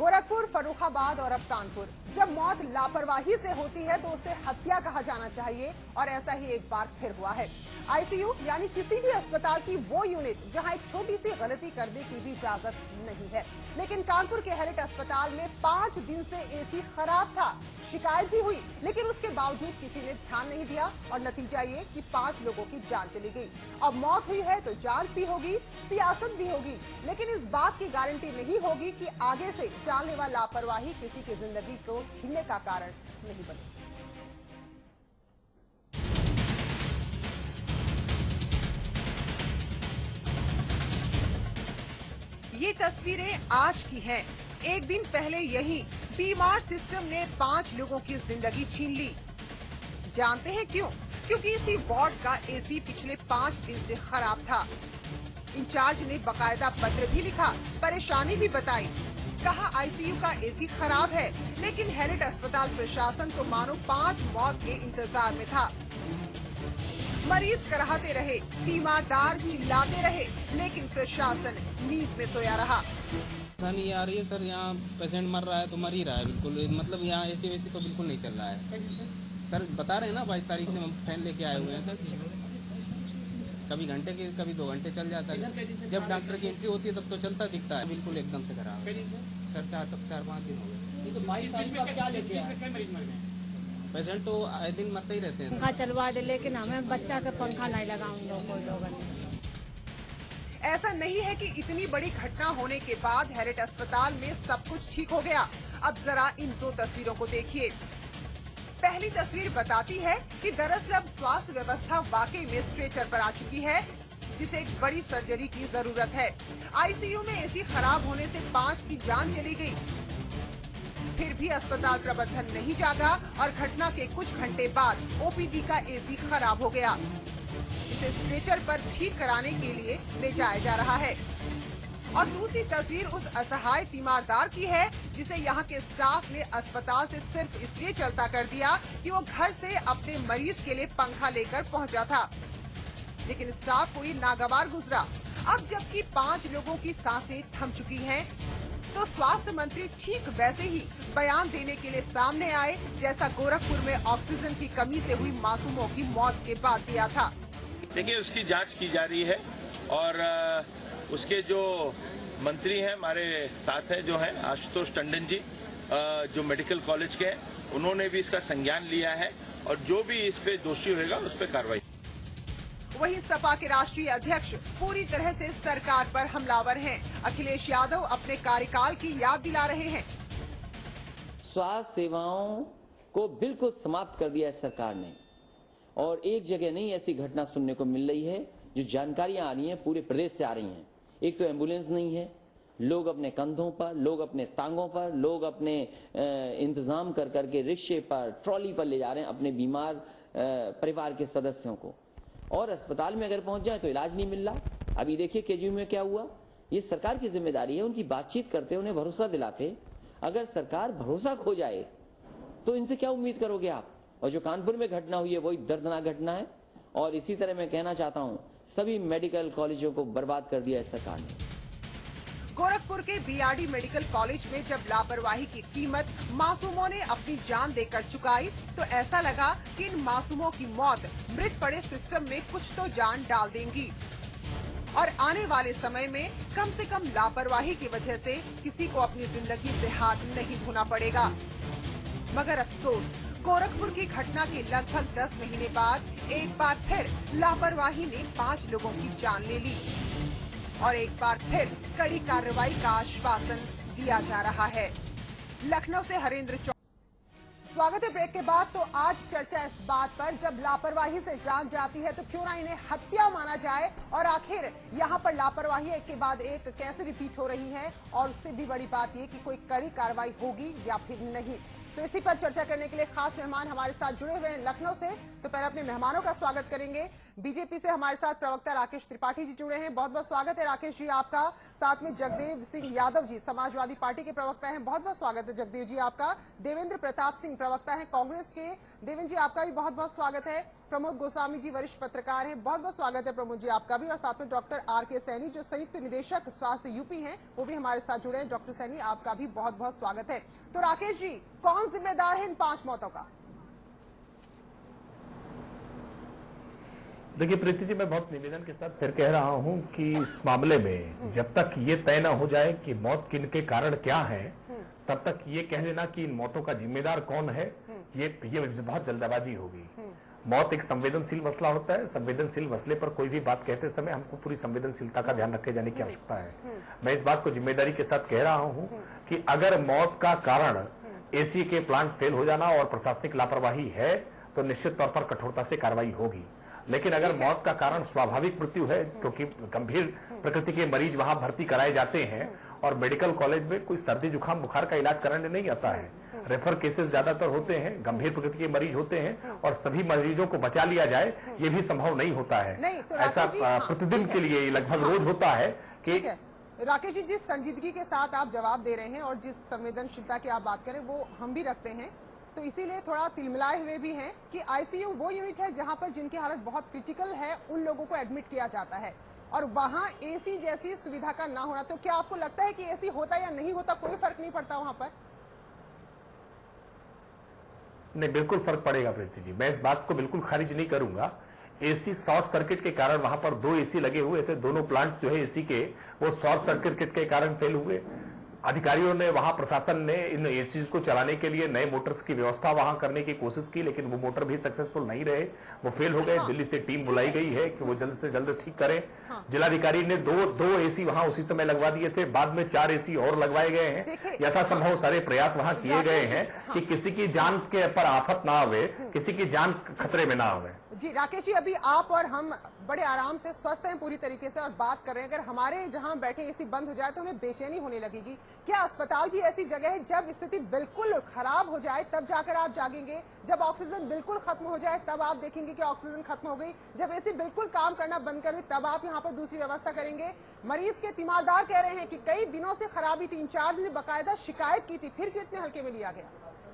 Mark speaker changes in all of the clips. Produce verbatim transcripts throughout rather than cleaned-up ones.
Speaker 1: गोरखपुर, फर्रुखाबाद और अब कानपुर। जब मौत लापरवाही से होती है तो उसे हत्या कहा जाना चाहिए और ऐसा ही एक बार फिर हुआ है। आईसीयू यानी किसी भी अस्पताल की वो यूनिट जहां एक छोटी सी गलती करने की भी इजाजत नहीं है। लेकिन कानपुर के हैरिट अस्पताल में पांच दिन से एसी खराब था। शिकायत भी हुई लेकिन उसके बावजूद किसी ने ध्यान नहीं दिया और नतीजा ये कि पांच लोगों की जान चली गई। अब मौत हुई है तो जांच भी होगी, सियासत भी होगी, लेकिन इस बात की गारंटी नहीं होगी कि आगे से जानलेवा लापरवाही किसी की जिंदगी को छीनने का कारण नहीं बने। ये तस्वीरें आज की हैं। एक दिन पहले यही बीमार सिस्टम ने पांच लोगों की जिंदगी छीन ली। जानते हैं क्यों? क्योंकि इसी वार्ड का एसी पिछले पांच दिन से खराब था। इंचार्ज ने बकायदा पत्र भी लिखा, परेशानी भी बताई। कहा आईसीयू का एसी खराब है, लेकिन हैरिट अस्पताल प्रशासन तो मानो पांच मौत के इंतजार में था। मरीज कराहते रहे, बीमारदार चिल्लाते रहे, लेकिन प्रशासन नींद में सोया रहा।
Speaker 2: परेशानी आ रही है सर, यहाँ पेशेंट मर रहा है तो मर ही रहा है बिल्कुल, मतलब यहाँ एसी वैसी तो बिल्कुल नहीं चल रहा है सर। बता रहे हैं ना बाईस तारीख से हम फैन लेके आए हुए हैं सर। कभी घंटे के कभी दो घंटे चल जाता है, जब डॉक्टर की एंट्री होती है तब तो चलता दिखता है, बिल्कुल एकदम से खराब सर। चार तक चार पाँच दिन हो गए। पेशेंट तो आए दिन मरते ही रहते हैं।
Speaker 3: पंखा चलवा दे, लेकिन हमें बच्चा का पंखा नहीं लगाऊंगा कोई लोग।
Speaker 1: ऐसा नहीं है कि इतनी बड़ी घटना होने के बाद हैरिट अस्पताल में सब कुछ ठीक हो गया। अब जरा इन दो तस्वीरों को देखिए। पहली तस्वीर बताती है कि दरअसल अब स्वास्थ्य व्यवस्था वाकई में स्ट्रेचर पर आ चुकी है, जिसे एक बड़ी सर्जरी की जरूरत है। आईसीयू में एसी खराब होने से पांच की जान चली गई। फिर भी अस्पताल प्रबंधन नहीं जागा और घटना के कुछ घंटे बाद ओपीडी का एसी खराब हो गया। इसे स्ट्रेचर पर ठीक कराने के लिए ले जाया जा रहा है। और दूसरी तस्वीर उस असहाय तीमारदार की है जिसे यहाँ के स्टाफ ने अस्पताल से सिर्फ इसलिए चलता कर दिया कि वो घर से अपने मरीज के लिए पंखा लेकर पहुँचा था, लेकिन स्टाफ को ये नागवार गुजरा। अब जबकि पांच लोगों की सांसें थम चुकी हैं, तो स्वास्थ्य मंत्री ठीक वैसे ही बयान देने के लिए सामने आए जैसा गोरखपुर में ऑक्सीजन की कमी से हुई मासूमों की मौत के बाद दिया था।
Speaker 4: देखिए, उसकी जांच की जा रही है और उसके जो मंत्री हैं हमारे साथ हैं, जो हैं आशुतोष टंडन जी, जो मेडिकल कॉलेज के हैं, उन्होंने भी इसका संज्ञान लिया है और जो भी इस पे दोषी होगा उस पे कार्रवाई।
Speaker 1: वहीं सपा के राष्ट्रीय अध्यक्ष पूरी तरह से सरकार पर हमलावर हैं। अखिलेश यादव अपने कार्यकाल की याद दिला रहे हैं।
Speaker 5: स्वास्थ्य सेवाओं को बिल्कुल समाप्त कर दिया है सरकार ने, और एक जगह नहीं ऐसी घटना सुनने को मिल रही है। जो जानकारियां आ रही हैं पूरे प्रदेश से आ रही हैं। एक तो एम्बुलेंस नहीं है, लोग अपने कंधों पर, लोग अपने टांगों पर, लोग अपने इंतजाम कर करके रिक्शे पर, ट्रॉली पर ले जा रहे हैं अपने बीमार परिवार के सदस्यों को, और अस्पताल में अगर पहुंच जाए तो इलाज नहीं मिल रहा। अभी देखिए केजीयू में क्या हुआ। ये सरकार की जिम्मेदारी है, उनकी बातचीत करते, उन्हें भरोसा दिलाते। अगर सरकार भरोसा खो जाए तो इनसे क्या उम्मीद करोगे आप? और जो कानपुर में घटना हुई है वही दर्दनाक घटना है। और इसी तरह मैं कहना चाहता हूं, सभी मेडिकल कॉलेजों को बर्बाद कर दिया है सरकार ने।
Speaker 1: गोरखपुर के बीआरडी मेडिकल कॉलेज में जब लापरवाही की कीमत मासूमों ने अपनी जान देकर चुकाई, तो ऐसा लगा कि इन मासूमों की मौत मृत पड़े सिस्टम में कुछ तो जान डाल देंगी और आने वाले समय में कम से कम लापरवाही की वजह से किसी को अपनी जिंदगी से हाथ नहीं धोना पड़ेगा। मगर अफसोस, गोरखपुर की घटना के लगभग दस महीने बाद एक बार फिर लापरवाही ने पांच लोगों की जान ले ली और एक बार फिर कड़ी कार्रवाई का आश्वासन दिया जा रहा है। लखनऊ से हरेंद्र चौ स्वागत है ब्रेक के बाद। तो आज चर्चा इस बात पर, जब लापरवाही से जान जाती है तो क्यों ना इन्हें हत्या माना जाए, और आखिर यहाँ पर लापरवाही एक के बाद एक कैसे रिपीट हो रही है, और उससे भी बड़ी बात ये कि कोई कड़ी कार्रवाई होगी या फिर नहीं। तो इसी पर चर्चा करने के लिए खास मेहमान हमारे साथ जुड़े हुए हैं लखनऊ से। तो पहले अपने मेहमानों का स्वागत करेंगे। बीजेपी से हमारे साथ प्रवक्ता राकेश त्रिपाठी जी जुड़े हैं। बहुत बहुत स्वागत है राकेश जी आपका। साथ में जगदेव सिंह यादव जी समाजवादी पार्टी के प्रवक्ता हैं, बहुत बहुत स्वागत है जगदेव जी आपका। देवेंद्र प्रताप सिंह प्रवक्ता हैं कांग्रेस के, देवेंद्र जी आपका भी बहुत बहुत स्वागत है। प्रमोद गोस्वामी जी वरिष्ठ पत्रकार हैं, बहुत बहुत स्वागत है प्रमोद जी आपका भी। और साथ में डॉक्टर आर के सैनी जो संयुक्त निदेशक स्वास्थ्य यूपी हैं, वो भी हमारे साथ जुड़े हैं। डॉक्टर सैनी आपका भी बहुत बहुत स्वागत है। तो राकेश जी, कौन जिम्मेदार है इन पांच मौतों का?
Speaker 6: देखिए प्रीति जी, मैं बहुत निवेदन के साथ फिर कह रहा हूं कि इस मामले में जब तक ये तय न हो जाए कि मौत किन के कारण क्या है, तब तक ये कह देना कि इन मौतों का जिम्मेदार कौन है, ये ये बहुत जल्दबाजी होगी। मौत एक संवेदनशील मसला होता है। संवेदनशील मसले पर कोई भी बात कहते समय हमको पूरी संवेदनशीलता का ध्यान रखे जाने की आवश्यकता है। मैं इस बात को जिम्मेदारी के साथ कह रहा हूं कि अगर मौत का कारण एसी के प्लांट फेल हो जाना और प्रशासनिक लापरवाही है तो निश्चित तौर पर कठोरता से कार्रवाई होगी। लेकिन अगर मौत का कारण स्वाभाविक मृत्यु है, क्योंकि गंभीर प्रकृति के मरीज वहां भर्ती कराए जाते हैं और मेडिकल कॉलेज में कोई सर्दी जुकाम बुखार का इलाज कराने नहीं आता है, रेफर केसेस ज्यादातर होते हैं, गंभीर प्रकृति के मरीज होते हैं और सभी मरीजों को बचा लिया जाए ये भी संभव नहीं होता है।
Speaker 1: नहीं, तो
Speaker 6: ऐसा
Speaker 1: हाँ,
Speaker 6: प्रतिदिन के लिए लगभग रोज होता है कि
Speaker 1: राकेश जी, जिस संजीदगी के साथ आप जवाब दे रहे हैं और जिस संवेदनशीलता की आप बात करें वो हम भी रखते हैं, तो इसीलिए थोड़ा तिलमिलाए हुए भी हैं कि आईसीयू वो यूनिट है जहां पर जिनकी हालत बहुत क्रिटिकल है उन लोगों को एडमिट किया जाता है और वहां एसी जैसी सुविधा का ना होना। तो क्या आपको लगता है कि एसी होता या नहीं होता कोई फर्क नहीं पड़ता वहां पर?
Speaker 6: नहीं, बिल्कुल फर्क पड़ेगा प्रीति जी, मैं इस बात को बिल्कुल खारिज नहीं करूंगा। एसी शॉर्ट सर्किट के कारण वहां पर दो एसी लगे हुए थे, दोनों प्लांट जो है एसी के वो शॉर्ट सर्किट के कारण फेल हुए। अधिकारियों ने, वहां प्रशासन ने इन एसी को चलाने के लिए नए मोटर्स की व्यवस्था वहां करने की कोशिश की, लेकिन वो मोटर भी सक्सेसफुल नहीं रहे, वो फेल हो गए। हाँ, दिल्ली से टीम बुलाई गई है कि वो जल्द से जल्द ठीक करें। हाँ, जिलाधिकारी ने दो दो एसी वहां उसी समय लगवा दिए थे, बाद में चार एसी और लगवाए गए हैं। यथासंभव हाँ, सारे प्रयास वहां किए गए हैं हाँ, कि किसी की जान के पर आफत ना आवे, किसी की जान खतरे में ना आवे।
Speaker 1: जी राकेश जी, अभी आप और हम बड़े आराम से स्वस्थ हैं पूरी तरीके से और बात कर रहे हैं। अगर हमारे जहां बैठे एसी बंद हो जाए तो हमें बेचैनी होने लगेगी। क्या अस्पताल भी ऐसी जगह है जब स्थिति बिल्कुल खराब हो जाए तब जाकर आप जागेंगे? जब ऑक्सीजन बिल्कुल खत्म हो जाए तब आप देखेंगे कि ऑक्सीजन खत्म हो गई? जब एसी बिल्कुल काम करना बंद कर दे तब आप यहाँ पर दूसरी व्यवस्था करेंगे? मरीज के तीमारदार कह रहे हैं कि कई दिनों से खराबी थी, इंचार्ज ने बाकायदा शिकायत की थी, फिर क्यों इतने हल्के में लिया गया?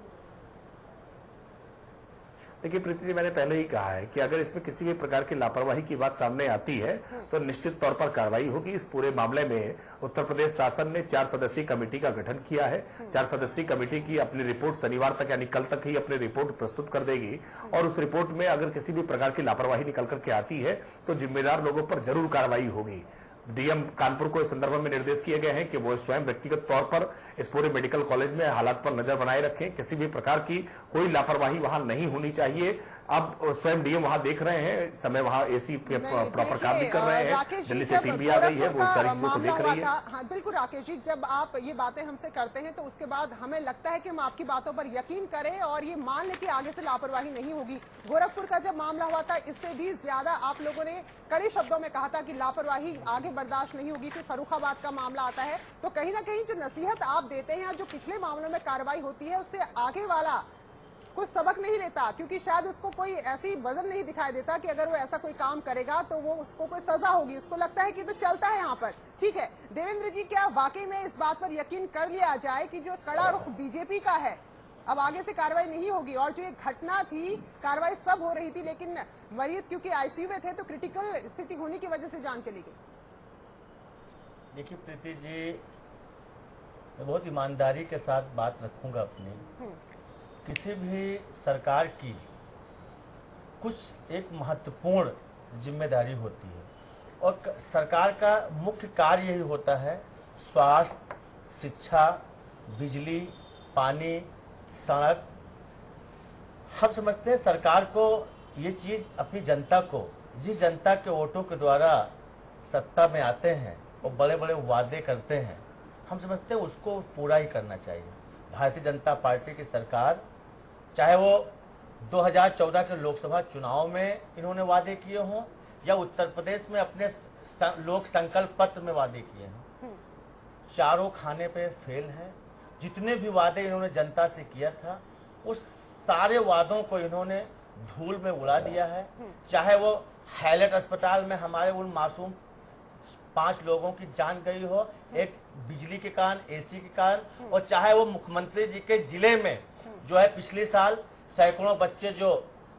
Speaker 6: देखिए प्रीति जी, मैंने पहले ही कहा है कि अगर इसमें किसी भी प्रकार की लापरवाही की बात सामने आती है तो निश्चित तौर पर कार्रवाई होगी। इस पूरे मामले में उत्तर प्रदेश शासन ने चार सदस्यीय कमेटी का गठन किया है। चार सदस्यीय कमेटी की अपनी रिपोर्ट शनिवार तक यानी कल तक ही अपनी रिपोर्ट प्रस्तुत कर देगी और उस रिपोर्ट में अगर किसी भी प्रकार की लापरवाही निकल करके आती है तो जिम्मेदार लोगों पर जरूर कार्रवाई होगी। डीएम कानपुर को इस संदर्भ में निर्देश किए गए हैं कि वो स्वयं व्यक्तिगत तौर पर इस पूरे मेडिकल कॉलेज में हालात पर नजर बनाए रखें, किसी भी प्रकार की कोई लापरवाही वहां नहीं होनी चाहिए। अब स्वयं डीएम वहां देख रहे हैं, समय वहां एसी के प्रॉपर काम भी कर रहे हैं, दिल्ली से टीम भी आ गई है, वो सारी चीजों को देख रही है।
Speaker 1: हाँ बिल्कुल राकेश जी, जब आप ये बातें हमसे करते हैं तो उसके बाद हमें लगता है कि हम आपकी बातों पर यकीन करें और ये मान लें कि आगे से लापरवाही नहीं होगी। गोरखपुर का जब मामला हुआ था इससे भी ज्यादा आप लोगों ने कड़े शब्दों में कहा था कि लापरवाही आगे बर्दाश्त नहीं होगी। फिर फर्रुखाबाद का मामला आता है तो कहीं ना कहीं जो नसीहत आप देते हैं, जो पिछले मामलों में कार्रवाई होती है, उससे आगे वाला कुछ सबक नहीं लेता, क्योंकि शायद उसको कोई ऐसी वजन नहीं दिखाई देता कि अगर वो ऐसा कोई काम करेगा तो वो उसको कोई सजा होगी। उसको लगता है कि तो चलता है यहाँ पर, ठीक है। देवेंद्र जी, क्या वाकई में इस बात पर यकीन कर लिया जाए कि जो कड़ा रुख बीजेपी का है अब आगे से कार्रवाई नहीं होगी? और जो एक घटना थी, कार्रवाई सब हो रही थी लेकिन मरीज क्योंकि आईसीयू में थे तो क्रिटिकल स्थिति होने की वजह से जान चली गई।
Speaker 7: देखिए प्रीति जी, मैं बहुत ईमानदारी के साथ बात रखूंगा अपनी। किसी भी सरकार की कुछ एक महत्वपूर्ण जिम्मेदारी होती है और सरकार का मुख्य कार्य यही होता है स्वास्थ्य, शिक्षा, बिजली, पानी, सड़क। हम समझते हैं सरकार को ये चीज अपनी जनता को, जिस जनता के वोटों के द्वारा सत्ता में आते हैं और बड़े बड़े वादे करते हैं, हम समझते हैं उसको पूरा ही करना चाहिए। भारतीय जनता पार्टी की सरकार, चाहे वो दो हज़ार चौदह के लोकसभा चुनाव में इन्होंने वादे किए हों या उत्तर प्रदेश में अपने लोक संकल्प पत्र में वादे किए हों, चारों खाने पे फेल है। जितने भी वादे इन्होंने जनता से किया था उस सारे वादों को इन्होंने धूल में उड़ा दिया है। चाहे वो हाईलाइट अस्पताल में हमारे उन मासूम पांच लोगों की जान गई हो, एक बिजली के कारण, एसी के कारण, और चाहे वो मुख्यमंत्री जी के जिले में जो है पिछले साल सैकड़ों बच्चे जो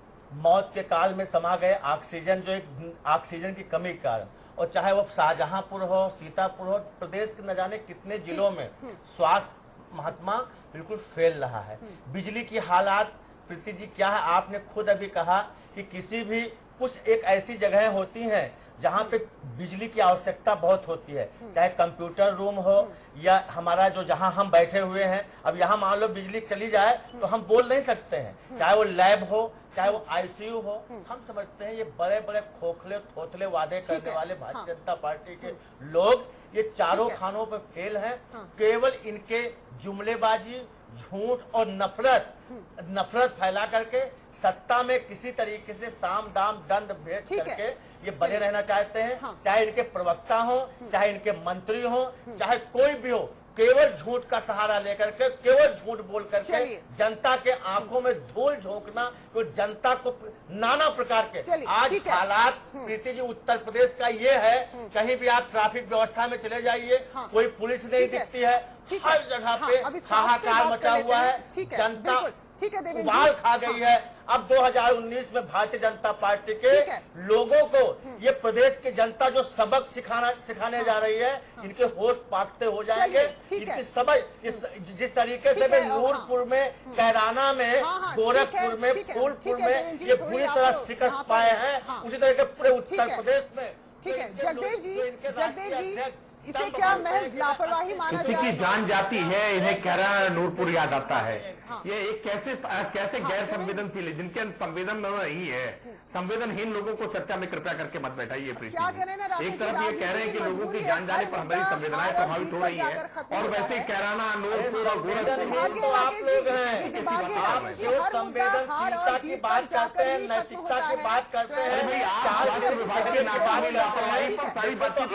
Speaker 7: मौत के काल में समा गए ऑक्सीजन जो एक ऑक्सीजन की कमी के कारण, और चाहे वो शाहजहांपुर हो, सीतापुर हो, प्रदेश के न जाने कितने जिलों में स्वास्थ्य महात्मा बिल्कुल फेल रहा है। बिजली की हालात प्रीति जी क्या है, आपने खुद अभी कहा कि किसी भी कुछ एक ऐसी जगहें होती हैं जहां पे बिजली की आवश्यकता बहुत होती है, चाहे कंप्यूटर रूम हो या हमारा जो जहां हम बैठे हुए हैं, अब यहाँ मान लो बिजली चली जाए तो हम बोल नहीं सकते हैं, चाहे वो लैब हो, चाहे वो आईसीयू हो। हम समझते हैं ये बड़े बड़े खोखले थोथले वादे करने वाले भारतीय जनता पार्टी के लोग ये चारों खानों पर फेल हैं। केवल इनके जुमलेबाजी, झूठ और नफरत नफरत फैला करके सत्ता में किसी तरीके से साम दाम दंड भेद करके ये बने रहना चाहते हैं। हाँ। चाहे इनके प्रवक्ता हो, चाहे इनके मंत्री हो, चाहे कोई भी हो, केवल झूठ का सहारा लेकर के, केवल झूठ बोल करके जनता के आंखों में धूल झोंकना, तो जनता को नाना प्रकार के आज हालात प्रीति जी उत्तर प्रदेश का ये है, कहीं भी आप ट्रैफिक व्यवस्था में चले जाइए, हाँ। कोई पुलिस नहीं दिखती है, हर जगह पे हाहाकार मचा हुआ है, जनता
Speaker 1: ठीक है देवेंद्र
Speaker 7: उबाल खा गई है। अब दो हज़ार उन्नीस में भारतीय जनता पार्टी के लोगों को ये प्रदेश की जनता जो सबक सिखाना सिखाने हाँ, जा रही है, हाँ, इनके होश पाकते हो जाएंगे। इनकी सबक इस, जिस तरीके से वे नूरपुर में, कैराना में, गोरखपुर में, फूलपुर में ये पूरी तरह शिकस्त पाए हैं, उसी तरह के पूरे उत्तर प्रदेश में।
Speaker 1: ठीक है जगदेव जी, जगदेव जी इसे क्या महज लापरवाही माना
Speaker 6: किसी की जान जाती है, इन्हें कैराना नूरपुर याद आता है। हाँ। ये एक कैसे कैसे हाँ, गैर संवेदनशील है, जिनके संवेदन नहीं है, संवेदनहीन लोगों को चर्चा में कृपया करके मत बैठाइए।
Speaker 1: क्या करें ना,
Speaker 6: एक तरफ ये कह रहे हैं कि लोगों की जान जाने पर हमारी संवेदनाएं प्रभावित हो रही है, और वैसे कैराना, नूरपुर और गोरखपुर
Speaker 7: तो आप लोग हैं, आप जो संवेदनशीलता की बात करते हैं, नैतिकता की बात करते हैं,
Speaker 6: स्वास्थ्य विभाग के नाकामी लापरवाही पर सारी बातचीत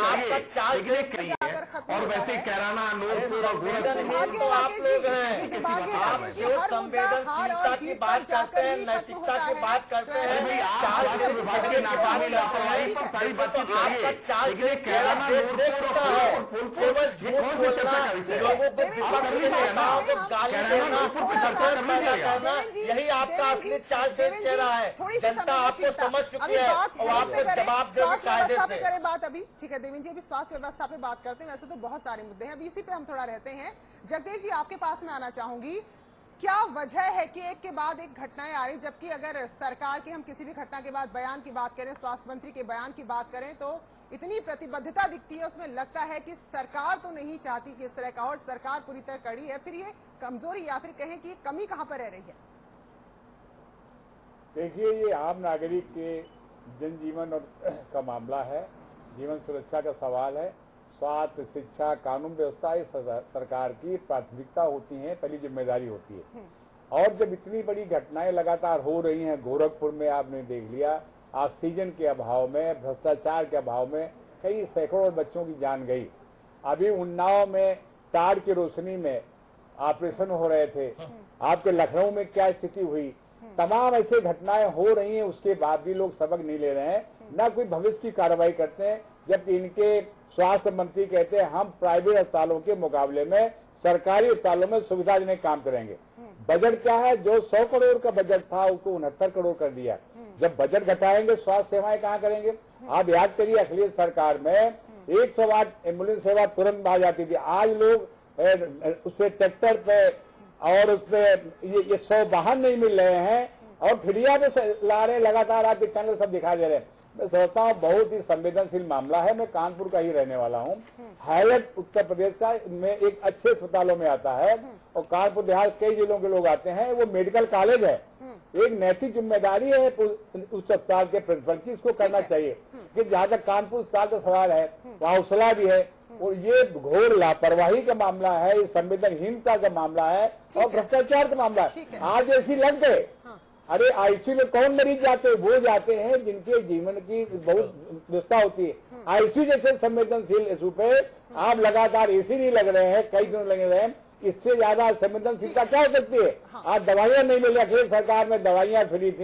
Speaker 6: करिए, और वैसे कैराना, नूरपुर और गोरखपुर
Speaker 7: तो आप लोग हैं, आप जो संवेदनशीलता की बात करते हैं, नैतिकता की बात करते हैं,
Speaker 6: स्वास्थ्य विभाग के नाकामी लापरवाही पर सारी बातचीत करिए, कैराना, नूरपुर और
Speaker 7: केवल झूठ बोलना, लोगों को गाली देना, करना, यही आपका असली चाल चल रहा है। जनता आपको समझ चुकी है और आपको जवाब देने कायदे से
Speaker 1: करें बात अभी। ठीक है देवेंद्र जी, अभी स्वास्थ्य व्यवस्था पे बात करते हैं, वैसे तो बहुत सारे मुद्दे हैं, अभी इसी पे हम थोड़ा रहते हैं। जगदेव जी आपके पास में आना चाहूंगी, क्या वजह है कि एक के बाद एक घटनाएं आ रही, जबकि अगर सरकार के हम किसी भी घटना के बाद बयान की बात करें, स्वास्थ्य मंत्री के बयान की बात करें, तो इतनी प्रतिबद्धता दिखती है, उसमें लगता है कि सरकार तो नहीं चाहती कि इस तरह का, और सरकार पूरी तरह कड़ी है। फिर ये कमजोरी या फिर कहें कि कमी कहां पर रह रही है?
Speaker 8: देखिए, ये आम नागरिक के जनजीवन और का मामला है, जीवन सुरक्षा का सवाल है। स्वास्थ्य, शिक्षा, कानून व्यवस्था ये सरकार की प्राथमिकता होती है, पहली जिम्मेदारी होती है। और जब इतनी बड़ी घटनाएं लगातार हो रही हैं, गोरखपुर में आपने देख लिया, ऑक्सीजन के अभाव में, भ्रष्टाचार के अभाव में कई सैकड़ों बच्चों की जान गई। अभी उन्नाव में तार की रोशनी में ऑपरेशन हो रहे थे, आपके लखनऊ में क्या स्थिति हुई। तमाम ऐसे घटनाएं हो रही हैं, उसके बाद भी लोग सबक नहीं ले रहे हैं, न कोई भविष्य की कार्रवाई करते हैं। जबकि इनके स्वास्थ्य मंत्री कहते हैं हम प्राइवेट अस्पतालों के मुकाबले में सरकारी अस्पतालों में सुविधाजनक काम करेंगे। बजट क्या है, जो सौ करोड़ का बजट था उसको उनहत्तर करोड़ कर दिया। जब बजट घटाएंगे स्वास्थ्य सेवाएं कहाँ करेंगे? आप याद करिए, अखिलेश सरकार में एक सौ आठ एम्बुलेंस सेवा तुरंत आ जाती थी। आज लोग उसपे ट्रैक्टर पे और उसपे ये, ये सौ वाहन नहीं मिल रहे हैं, और फ्रिया पे ला रहे हैं, लगातार आपके चैनल सब दिखा दे रहे हैं। मैं सोचता हूँ बहुत ही संवेदनशील मामला है। मैं कानपुर का ही रहने वाला हूँ, हाईलाइट उत्तर प्रदेश का में एक अच्छे अस्पतालों में आता है, और कानपुर देहात कई जिलों के लोग आते हैं। वो मेडिकल कॉलेज है, एक नैतिक जिम्मेदारी है उस अस्पताल के प्रिंसिपल की, इसको करना चाहिए कि जहाँ तक कानपुर अस्पताल का सवाल है वहाँ हौसला भी है। और ये घोर लापरवाही का मामला है, ये संवेदनहीनता का मामला है, और भ्रष्टाचार का मामला है। आज ऐसी लग गए, अरे आईसीयू में कौन मरीज जाते हैं? वो जाते हैं जिनके जीवन की बहुत व्यवस्था होती है। आईसीयू जैसे संवेदनशील इशू पे आप लगातार एसी नहीं लग रहे हैं, कई दिन लग रहे हैं, इससे ज्यादा संवेदनशीलता क्या हो सकती है? आज दवाइयां नहीं मिल रही, अखिलेश सरकार में दवाइयां फ्री थी,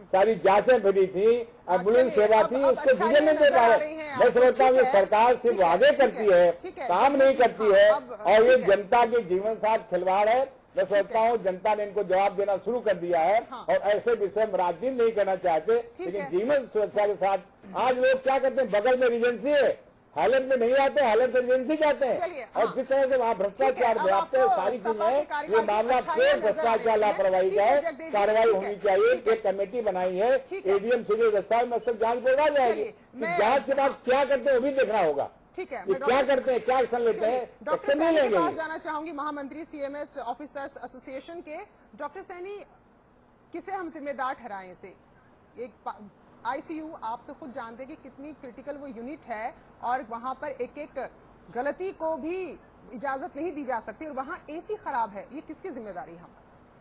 Speaker 8: सारी जांचें फ्री थी, एम्बुलेंस सेवा थी, उसको डीजल नहीं दे पा रहे। मैं समझता हूँ ये सरकार सिर्फ वादे करती है, काम नहीं करती है, और ये जनता के जीवन साथ खिलवाड़ है। मैं सोचता हूँ जनता ने इनको जवाब देना शुरू कर दिया है, और ऐसे विषय में राजनीति नहीं करना चाहते, लेकिन जीवन सुरक्षा के साथ आज लोग क्या करते हैं, बगल में एजेंसी है, हालत में नहीं आते, हालत में एजेंसी जाते हैं, और जिस तरह से वहाँ भ्रष्टाचार व्याप्त है, सारी चीजें, ये मामला फिर भ्रष्टाचार लापरवाही का है, कार्रवाई होनी चाहिए। एक कमेटी बनाई है, एडीएम सीधे दस्तावेज में सब जांच बोलवा जाएगी, जांच के बाद क्या करते हैं वो भी देखना होगा।
Speaker 1: ठीक है,
Speaker 8: क्या करते हैं, क्या एक्शन लेते हैं,
Speaker 1: डॉक्टर सैनी के पास जाना चाहूंगी, महामंत्री सीएमएस ऑफिसर्स एसोसिएशन के। डॉक्टर सैनी, किसे हम जिम्मेदार ठहराएं इसे? एक आईसीयू, आप तो खुद जानते हैं कि कितनी क्रिटिकल वो यूनिट है, और वहां पर एक एक गलती को भी इजाजत नहीं दी जा सकती, और वहां एसी खराब है, ये किसकी जिम्मेदारी है?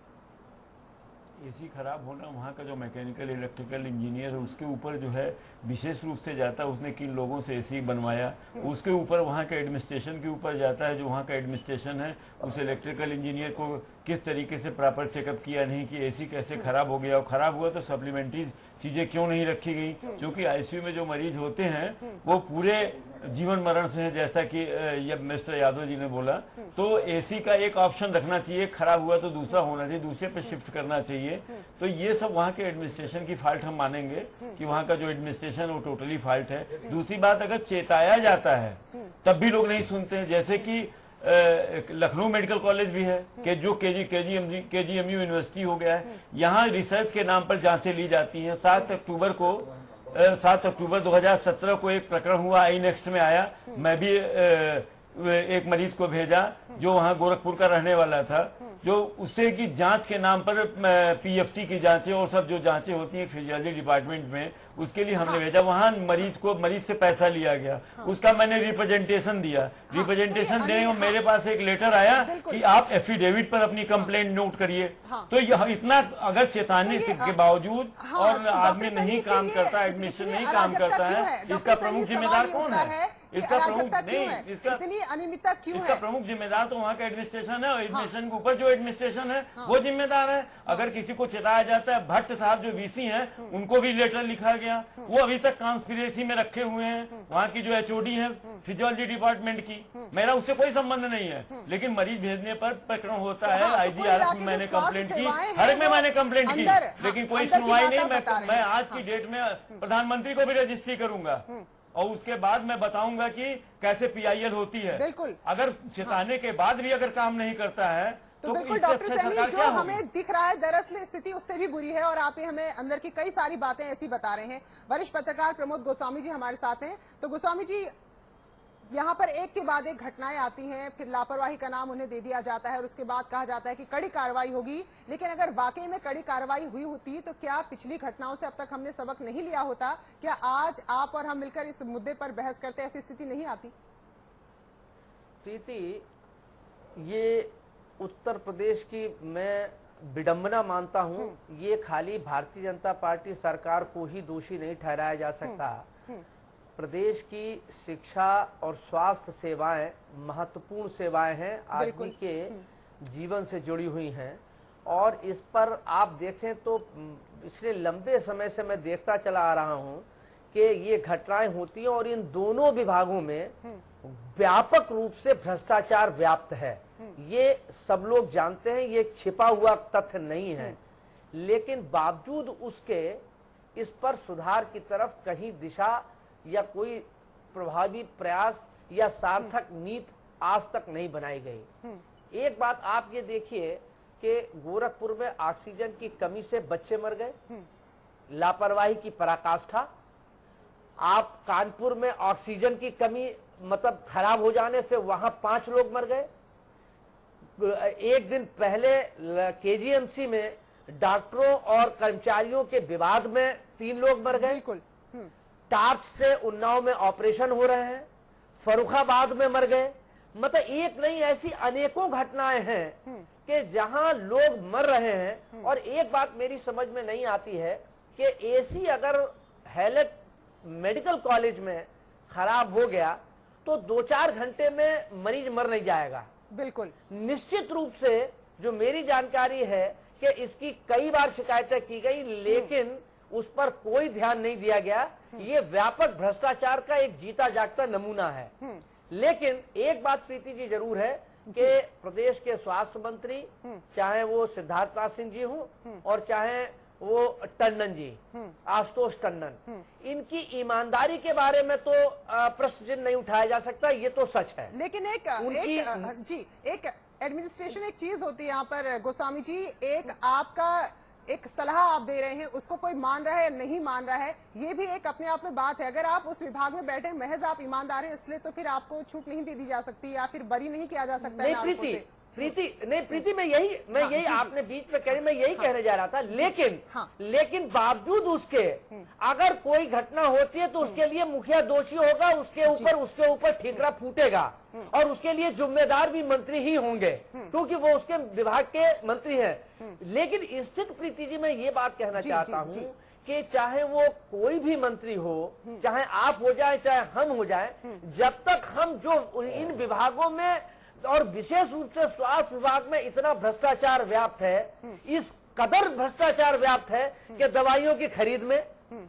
Speaker 7: एसी खराब होना वहाँ का जो मैकेनिकल इलेक्ट्रिकल इंजीनियर है उसके ऊपर जो है विशेष रूप से जाता है, उसने किन लोगों से एसी बनवाया, उसके ऊपर वहाँ के एडमिनिस्ट्रेशन के ऊपर जाता है, जो वहाँ का एडमिनिस्ट्रेशन है उस इलेक्ट्रिकल इंजीनियर को किस तरीके से प्रॉपर चेकअप किया नहीं कि एसी कैसे खराब हो गया, और खराब हुआ तो सप्लीमेंट्री चीजें क्यों नहीं रखी गई, क्योंकि आईसीयू में जो मरीज होते हैं वो पूरे जीवन मरण से है, जैसा कि ये मिस्टर यादव जी ने बोला। तो एसी का एक ऑप्शन रखना चाहिए, खराब हुआ तो दूसरा होना चाहिए, दूसरे पे शिफ्ट करना चाहिए। तो ये सब वहाँ के एडमिनिस्ट्रेशन की फॉल्ट हम मानेंगे कि वहाँ का जो एडमिनिस्ट्रेशन वो टोटली फॉल्ट है। दूसरी बात, अगर चेताया जाता है तब भी लोग नहीं सुनते हैं, जैसे कि लखनऊ मेडिकल कॉलेज भी है कि जो केजी केजीएम केजीएमयू यूनिवर्सिटी हो गया है, यहाँ रिसर्च के नाम पर जांचें ली जाती हैं। सात अक्टूबर को सात अक्टूबर दो हज़ार सत्रह को एक प्रकरण हुआ, आई नेक्स्ट में आया, मैं भी एक मरीज को भेजा जो वहाँ गोरखपुर का रहने वाला था, जो उससे की जांच के नाम पर पीएफटी की जांचें और सब जो जांचें होती हैं फिजियोलॉजी डिपार्टमेंट में, उसके लिए हमने भेजा, वहाँ मरीज को मरीज से पैसा लिया गया, उसका मैंने रिप्रेजेंटेशन दिया, रिप्रेजेंटेशन देने को मेरे पास एक लेटर आया कि आप एफिडेविट पर अपनी कंप्लेंट नोट करिए। तो यह इतना अगर चेताने के बावजूद और आदमी नहीं काम करता, एडमिशन नहीं काम करता है, इसका प्रमुख जिम्मेदार कौन है? इसका प्रमुख नहीं, इसका
Speaker 1: इतनी अनियमितता क्यों
Speaker 7: इसका
Speaker 1: है?
Speaker 7: प्रमुख जिम्मेदार तो वहाँ का एडमिनिस्ट्रेशन है, और एडमिनिस्ट्रेशन के ऊपर जो एडमिनिस्ट्रेशन है वो जिम्मेदार है। अगर किसी को चेताया जाता है, भट्ट साहब जो वीसी हैं उनको भी लेटर लिखा गया, वो अभी तक कॉन्स्पिरेसी में रखे हुए हैं। वहाँ की जो एचओडी है फिजियोलॉजी डिपार्टमेंट की, मेरा उससे कोई संबंध नहीं है, लेकिन मरीज भेजने पर प्रकरण होता है। आईजीआरएस में मैंने कंप्लेंट की, हर में मैंने कंप्लेंट की, लेकिन कोई सुनवाई नहीं। मैं आज की डेट में प्रधानमंत्री को भी रजिस्ट्री करूंगा, और उसके बाद मैं बताऊंगा कि कैसे पीआईएल होती है।
Speaker 1: बिल्कुल,
Speaker 7: अगर चेताने हाँ। के बाद भी अगर काम नहीं करता है
Speaker 1: तो, तो बिल्कुल डॉक्टर सैनी, जो हमें दिख रहा है दरअसल स्थिति उससे भी बुरी है, और आप ही हमें अंदर की कई सारी बातें ऐसी बता रहे हैं। वरिष्ठ पत्रकार प्रमोद गोस्वामी जी हमारे साथ हैं। तो गोस्वामी जी, यहाँ पर एक के बाद एक घटनाएं आती हैं, फिर लापरवाही का नाम उन्हें दे दिया जाता है, और उसके बाद कहा जाता है कि कड़ी कार्रवाई होगी, लेकिन अगर वाकई में कड़ी कार्रवाई हुई होती तो क्या पिछली घटनाओं से अब तक हमने सबक नहीं लिया होता? क्या आज आप और हम मिलकर इस मुद्दे पर बहस करते ऐसी स्थिति नहीं आती?
Speaker 9: प्रीति, ये उत्तर प्रदेश की मैं विडंबना मानता हूँ, ये खाली भारतीय जनता पार्टी सरकार को ही दोषी नहीं ठहराया जा सकता। प्रदेश की शिक्षा और स्वास्थ्य सेवाएं महत्वपूर्ण सेवाएं हैं, आदमी के जीवन से जुड़ी हुई हैं, और इस पर आप देखें तो पिछले लंबे समय से मैं देखता चला आ रहा हूं कि ये घटनाएं होती हैं, और इन दोनों विभागों में व्यापक रूप से भ्रष्टाचार व्याप्त है। ये सब लोग जानते हैं, ये छिपा हुआ तथ्य नहीं है, लेकिन बावजूद उसके इस पर सुधार की तरफ कहीं दिशा या कोई प्रभावी प्रयास या सार्थक नीति आज तक नहीं बनाई गई। एक बात आप ये देखिए कि गोरखपुर में ऑक्सीजन की कमी से बच्चे मर गए, लापरवाही की पराकाष्ठा। आप कानपुर में ऑक्सीजन की कमी मतलब खराब हो जाने से वहां पांच लोग मर गए। एक दिन पहले केजीएमसी में डॉक्टरों और कर्मचारियों के विवाद में तीन लोग मर गए।
Speaker 1: बिल्कुल।
Speaker 9: टार्च से उन्नाव में ऑपरेशन हो रहे हैं, फर्रुखाबाद में मर गए। मतलब एक नहीं, ऐसी अनेकों घटनाएं हैं कि जहां लोग मर रहे हैं। और एक बात मेरी समझ में नहीं आती है कि एसी अगर हैलेट मेडिकल कॉलेज में खराब हो गया तो दो चार घंटे में मरीज मर नहीं जाएगा।
Speaker 1: बिल्कुल,
Speaker 9: निश्चित रूप से जो मेरी जानकारी है कि इसकी कई बार शिकायतें की गई, लेकिन उस पर कोई ध्यान नहीं दिया गया। ये व्यापक भ्रष्टाचार का एक जीता जागता नमूना है। लेकिन एक बात प्रीति जी जरूर है कि प्रदेश के स्वास्थ्य मंत्री, चाहे वो सिद्धार्थनाथ सिंह जी हों और चाहे वो टंडन जी, आशुतोष टंडन, इनकी ईमानदारी के बारे में तो प्रश्न चिन्ह नहीं उठाया जा सकता, ये तो सच है।
Speaker 1: लेकिन एक, एक जी एक एडमिनिस्ट्रेशन एक चीज होती है यहाँ पर गोस्वामी जी, एक आपका एक सलाह आप दे रहे हैं, उसको कोई मान रहा है या नहीं मान रहा है, ये भी एक अपने आप में बात है। अगर आप उस विभाग में बैठे महज आप ईमानदार हैं इसलिए तो फिर आपको छूट नहीं दे दी जा सकती या फिर बरी नहीं किया जा सकता है आरोपों से।
Speaker 9: प्रीति नहीं प्रीति मैं यही मैं हाँ, यही जी, आपने बीच में कही, मैं यही हाँ, कहने जा रहा था। लेकिन हाँ, लेकिन बावजूद उसके अगर कोई घटना होती है तो उसके लिए मुखिया दोषी होगा, उसके ऊपर उसके ऊपर ठीकरा फूटेगा और उसके लिए जिम्मेदार भी मंत्री ही होंगे क्योंकि वो उसके विभाग के मंत्री हैं। लेकिन स्थित प्रीति जी मैं ये बात कहना चाहता हूँ कि चाहे वो कोई भी मंत्री हो, चाहे आप हो जाए चाहे हम हो जाए, जब तक हम जो इन विभागों में और विशेष रूप से स्वास्थ्य विभाग में इतना भ्रष्टाचार व्याप्त है, इस कदर भ्रष्टाचार व्याप्त है कि दवाइयों की खरीद में,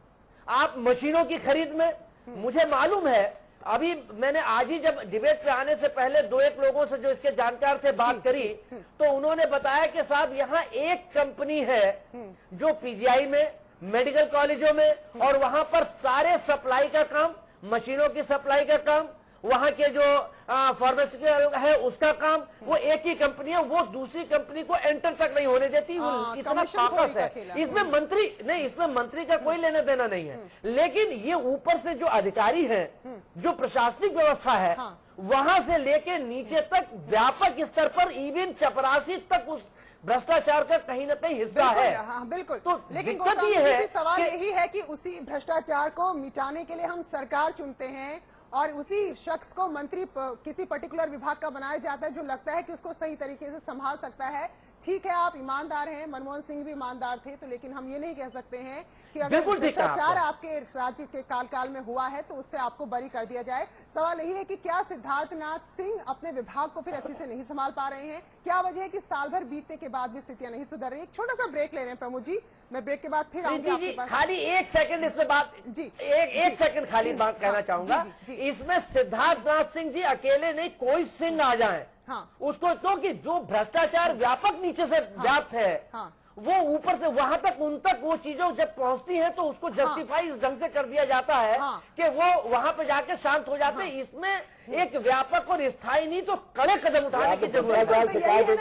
Speaker 9: आप मशीनों की खरीद में, मुझे मालूम है अभी मैंने आज ही जब डिबेट पे आने से पहले दो एक लोगों से जो इसके जानकार थे बात करी तो उन्होंने बताया कि साहब यहाँ एक कंपनी है जो पीजीआई में, मेडिकल कॉलेजों में और वहां पर सारे सप्लाई का काम, मशीनों की सप्लाई का काम, वहां के जो फार्मास्यूटिकल है उसका काम, वो एक ही कंपनी है, वो दूसरी कंपनी को एंटर तक नहीं होने देती। आ, इतना ताकत है इसमें। मंत्री नहीं, इसमें मंत्री का कोई लेना देना नहीं है। लेकिन ये ऊपर से जो अधिकारी हैं, जो प्रशासनिक व्यवस्था है, वहां से लेके नीचे तक व्यापक स्तर पर इवन चपरासी तक उस भ्रष्टाचार का कहीं न कहीं हिस्सा है।
Speaker 1: हाँ बिल्कुल।
Speaker 9: तो
Speaker 1: लेकिन गोस्वामी जी भी सवाल यही है कि उसी भ्रष्टाचार को मिटाने के लिए हम सरकार चुनते हैं और उसी शख्स को मंत्री किसी पर्टिकुलर विभाग का बनाया जाता है जो लगता है कि उसको सही तरीके से संभाल सकता है। ठीक है, आप ईमानदार हैं, मनमोहन सिंह भी ईमानदार थे, तो लेकिन हम ये नहीं कह सकते हैं कि अगर भ्रष्टाचार आपके राज्य के काल काल में हुआ है तो उससे आपको बरी कर दिया जाए। सवाल यही है कि क्या सिद्धार्थनाथ सिंह अपने विभाग को फिर अच्छे से नहीं संभाल पा रहे हैं? क्या वजह है कि साल भर बीतने के बाद भी स्थितियां नहीं सुधर रही? एक छोटा सा ब्रेक ले रहे हैं प्रमोद जी, मैं ब्रेक के बाद फिर आऊंगी आपके पास।
Speaker 9: खाली एक सेकंड इसमें बात जी एक एक सेकंड खाली बात कहना चाहूंगा। इसमें सिद्धार्थनाथ सिंह जी अकेले नहीं, कोई सिंह आ जाए हाँ। उसको तो कि जो भ्रष्टाचार व्यापक नीचे से व्याप्त है हाँ। वो ऊपर से वहां तक उन तक वो चीजों जब पहुंचती है तो उसको जस्टिफाई हाँ। इस ढंग से कर दिया जाता है हाँ। कि वो वहां पे जाके शांत हो जाते हैं। हाँ। इसमें एक व्यापक और स्थायी नहीं तो कड़े कदम उठाने की जरूरत है।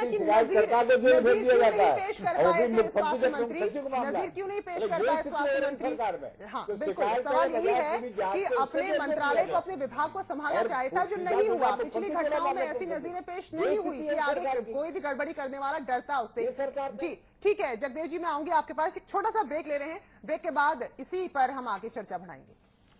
Speaker 1: स्वास्थ्य मंत्री नजीर क्यों नहीं पेश कर पाए? स्वास्थ्य मंत्री हाँ बिल्कुल, सवाल यही है कि अपने मंत्रालय को, अपने विभाग को संभालना चाहे था, जो नहीं हुआ। पिछली घटनाओं में ऐसी नजीरें पेश नहीं हुई कि आगे कोई भी गड़बड़ी करने वाला डरता उससे। जी ठीक है जगदेव जी, मैं आऊंगी आपके पास। एक छोटा सा ब्रेक ले रहे हैं, ब्रेक के बाद इसी पर हम आगे चर्चा बढ़ाएंगे।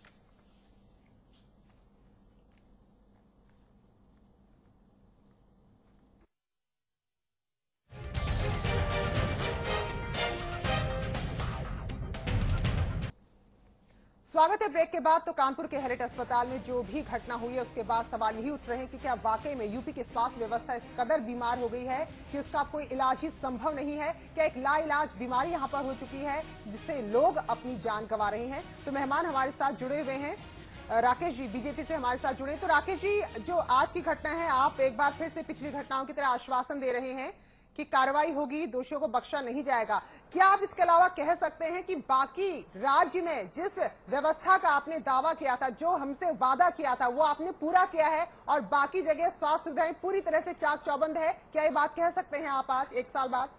Speaker 1: स्वागत है ब्रेक के बाद। तो कानपुर के हेरिट अस्पताल में जो भी घटना हुई है उसके बाद सवाल यही उठ रहे हैं कि क्या वाकई में यूपी की स्वास्थ्य व्यवस्था इस कदर बीमार हो गई है कि उसका कोई इलाज ही संभव नहीं है? क्या एक लाइलाज बीमारी यहां पर हो चुकी है जिससे लोग अपनी जान गंवा रहे हैं? तो मेहमान हमारे साथ जुड़े हुए हैं, राकेश जी बीजेपी से हमारे साथ जुड़े। तो राकेश जी, जो आज की घटना है, आप एक बार फिर से पिछली घटनाओं की तरह आश्वासन दे रहे हैं कि कार्रवाई होगी, दोषियों को बख्शा नहीं जाएगा। क्या आप इसके अलावा कह सकते हैं कि बाकी राज्य में जिस व्यवस्था का आपने दावा किया था, जो हमसे वादा किया था, वो आपने पूरा किया है और बाकी जगह स्वास्थ्य सुविधाएं पूरी तरह से चाक चौबंद है? क्या ये बात कह सकते हैं आप आज एक साल बाद?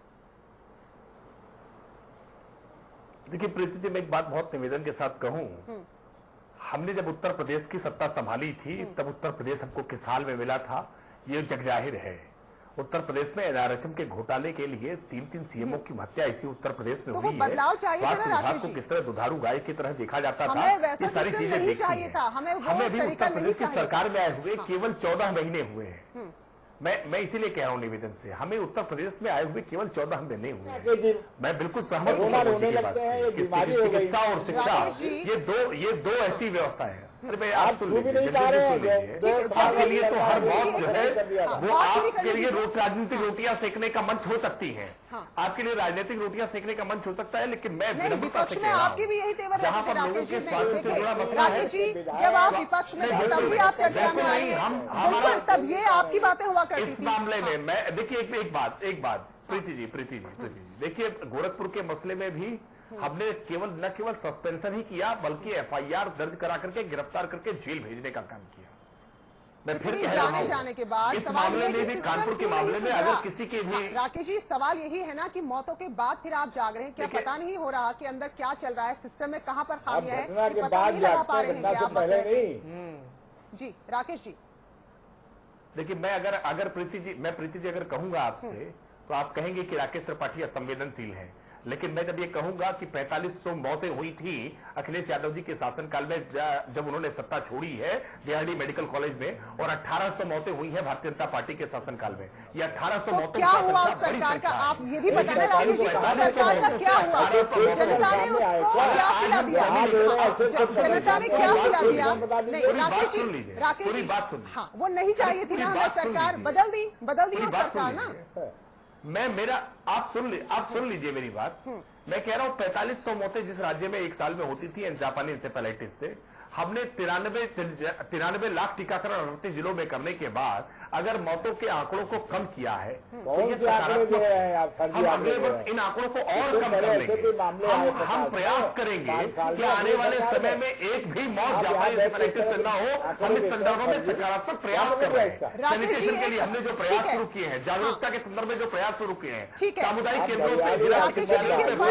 Speaker 6: देखिए प्रीति जी, मैं एक बात बहुत निवेदन के साथ कहूं, हमने जब उत्तर प्रदेश की सत्ता संभाली थी तब उत्तर प्रदेश हमको किस हाल में मिला था ये जग जाहिर है। उत्तर प्रदेश में एनआरएचएम के घोटाले के लिए तीन तीन सीएमओ की हत्या इसी उत्तर प्रदेश में
Speaker 1: तो
Speaker 6: हुई है।
Speaker 1: बदलाव चाहिए था ना राकेश
Speaker 6: को
Speaker 1: जी?
Speaker 6: किस तरह दुधारू गाय की तरह देखा जाता था,
Speaker 1: ये सारी चीजें देखी हैं। हमें
Speaker 6: हमें भी उत्तर प्रदेश की सरकार में आए हुए केवल चौदह महीने हुए हैं। मैं मैं इसीलिए कह रहा हूं निवेदन से, हमें उत्तर प्रदेश में आए हुए केवल चौदह महीने हुए हैं। मैं बिल्कुल सहमत हूं चिकित्सा और शिक्षा, ये दो ये दो ऐसी व्यवस्था है अरे भाई आप सुन लीजिए, आपके लिए तो हर मौत जो है वो आपके लिए रोट राजनीतिक रोटियां सेकने का मंच हो सकती है, आपके लिए राजनीतिक रोटियां सेकने का मंच हो सकता है, लेकिन मैं विनम्रता से कह रहा
Speaker 1: आपकी भी यही तेवर
Speaker 6: जहां पर लोगों के स्वास्थ्य से जुड़ा मसला है,
Speaker 1: जब आप विपक्ष में थे तब भी आप चर्चा में आए, हम तब ये आपकी बातें हुआ करती थी।
Speaker 6: इस मामले में मैं देखिए एक एक बात एक बात प्रीति जी प्रीति जी प्रीति जी देखिए, गोरखपुर के मसले में भी हमने केवल न केवल सस्पेंशन ही किया बल्कि एफआईआर दर्ज करा करके गिरफ्तार करके जेल भेजने का काम किया। मैं फिर कह रहा हूं,
Speaker 1: जाने के बाद
Speaker 6: इस मामले में भी, कानपुर के मामले में अगर किसी के भी,
Speaker 1: राकेश जी सवाल यही है ना कि मौतों के बाद फिर आप जाग रहे हैं, क्या पता नहीं हो रहा कि अंदर क्या चल रहा है, सिस्टम में कहां पर खामियां है, कि पता नहीं लगा पा रहे हैं आप बता रहे हैं। जी राकेश जी
Speaker 6: देखिए, मैं अगर अगर प्रीति जी मैं प्रीति जी अगर कहूंगा आपसे तो आप कहेंगे कि राकेश त्रिपाठी असंवेदनशील है, लेकिन मैं जब ये कहूंगा कि पैंतालीस सौ मौतें हुई थी अखिलेश यादव जी के शासनकाल में जब उन्होंने सत्ता छोड़ी है बीआरडी मेडिकल कॉलेज में, और अठारह सौ मौतें हुई है भारतीय जनता पार्टी के शासनकाल में, ये अठारह सौ
Speaker 1: तो क्या हुआ उस सरकार का, आप ये भी बताना राकेश जी, तो सरकार का क्या हुआ, जनता ने उसको क्या खिला दिया, जनता ने क्या खिला दिया? नहीं राकेश जी, राकेश जी बात सुन, हाँ वो नहीं चाहिए थी ना, हमें सरकार बदल दी बदल दी सरकार ना।
Speaker 6: मैं मेरा आप सुन ली आप सुन लीजिए मेरी बात, मैं कह रहा हूं पैंतालीस सौ मौतें जिस राज्य में एक साल में होती थी जापानी इंसेफेलाइटिस से, हमने तिरानवे तिरानवे लाख टीकाकरण अड़तीस जिलों में करने के बाद अगर मौतों के आंकड़ों को कम किया है तो ये सकारात्मक, हम अगले वर्ष इन आंकड़ों को और कम कर लेंगे, हम हम प्रयास करेंगे कि आने वाले समय में एक भी मौत जापानी इंसेफेलाइटिस से न हो। हम इस संदर्भ में सकारात्मक प्रयास कर रहे हैं, सैनिटेशन के लिए हमने जो प्रयास शुरू किए हैं, जागरूकता के संदर्भ में जो प्रयास शुरू किए हैं, सामुदायिक केंद्रों पे जिला चिकित्सालयों पे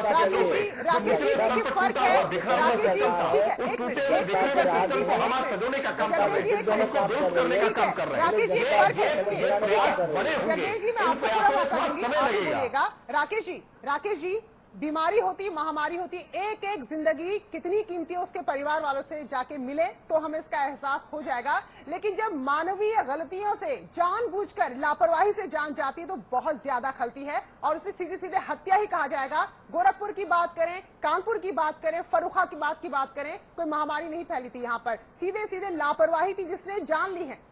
Speaker 6: हमारा सजोने का काम कर रहे हैं, उनको दूर करने का काम कर रहे हैं। ये प्रयास बड़े होंगे,
Speaker 1: राकेश जी राकेश जी बीमारी होती, महामारी होती, एक एक जिंदगी कितनी कीमती है उसके परिवार वालों से जाके मिले तो हमें इसका एहसास हो जाएगा। लेकिन जब मानवीय गलतियों से जानबूझकर लापरवाही से जान जाती है तो बहुत ज्यादा खलती है और उसे सीधे सीधे हत्या ही कहा जाएगा। गोरखपुर की बात करें, कानपुर की बात करें, फर्रुखा की बात की बात करें, कोई महामारी नहीं फैली थी यहाँ पर, सीधे सीधे लापरवाही थी जिसने जान ली है।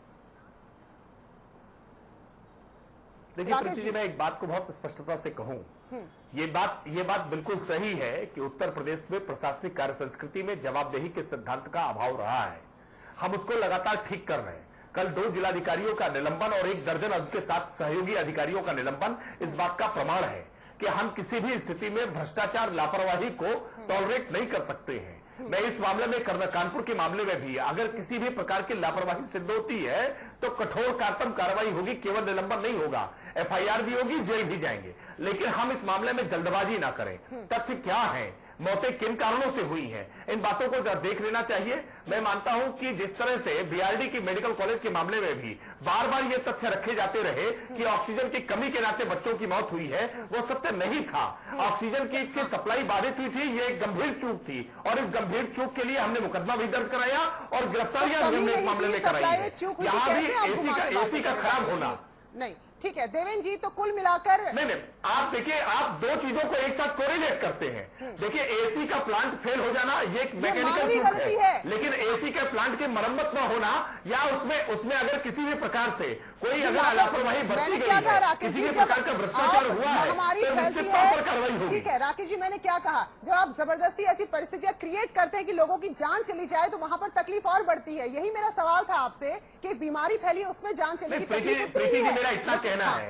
Speaker 6: देखिए प्रीति जी, मैं एक बात को बहुत स्पष्टता से कहूं, ये बात ये बात बिल्कुल सही है कि उत्तर प्रदेश में प्रशासनिक कार्य संस्कृति में जवाबदेही के सिद्धांत का अभाव रहा है, हम उसको लगातार ठीक कर रहे हैं। कल दो जिलाधिकारियों का निलंबन और एक दर्जन उनके साथ सहयोगी अधिकारियों का निलंबन इस बात का प्रमाण है कि हम किसी भी स्थिति में भ्रष्टाचार लापरवाही को टॉलरेट नहीं कर सकते हैं। मैं इस मामले में करना कानपुर के मामले में भी अगर किसी भी प्रकार की लापरवाही सिद्ध होती है तो कठोर कार्रवाई कार्रवाई होगी, केवल निलंबन नहीं होगा, एफआईआर भी होगी, जेल भी जाएंगे। लेकिन हम इस मामले में जल्दबाजी ना करें। तथ्य क्या है, मौतें किन कारणों से हुई हैं, इन बातों को देख लेना चाहिए। मैं मानता हूं कि जिस तरह से बीआरडी की मेडिकल कॉलेज के मामले में भी बार बार ये तथ्य रखे जाते रहे कि ऑक्सीजन की कमी के नाते बच्चों की मौत हुई है, वो सत्य नहीं था। ऑक्सीजन की, की सप्लाई बाधित हुई थी, ये एक गंभीर चूक थी और इस गंभीर चूक के लिए हमने मुकदमा भी दर्ज कराया और गिरफ्तारियां भी हमने इस मामले में कराई है। यहां भी एसी का एसी का खराब होना
Speaker 1: नहीं, ठीक है देवेंद्र जी, तो कुल मिलाकर
Speaker 6: नहीं नहीं आप देखिए, आप दो चीजों को एक साथ कोरिलेट करते हैं। देखिए एसी का प्लांट फेल हो जाना ये एक मैकेनिकल चूक है, है, लेकिन एसी के प्लांट की मरम्मत न होना या उसमें उसमें अगर किसी भी प्रकार से कोई अगर लापरवाही बरती गई है, किसी भी प्रकार का भ्रष्टाचार हुआ है तो निश्चित तौर पर कार्रवाई होगी।
Speaker 1: ठीक है राकेश जी, मैंने क्या कहा, जब आप जबरदस्ती ऐसी परिस्थितियां क्रिएट करते हैं कि लोगों की जान चली जाए तो वहां पर तकलीफ और बढ़ती है। यही मेरा सवाल था आपसे कि बीमारी फैली उसमें जान चली,
Speaker 6: प्रीति जी मेरा इतना कहना है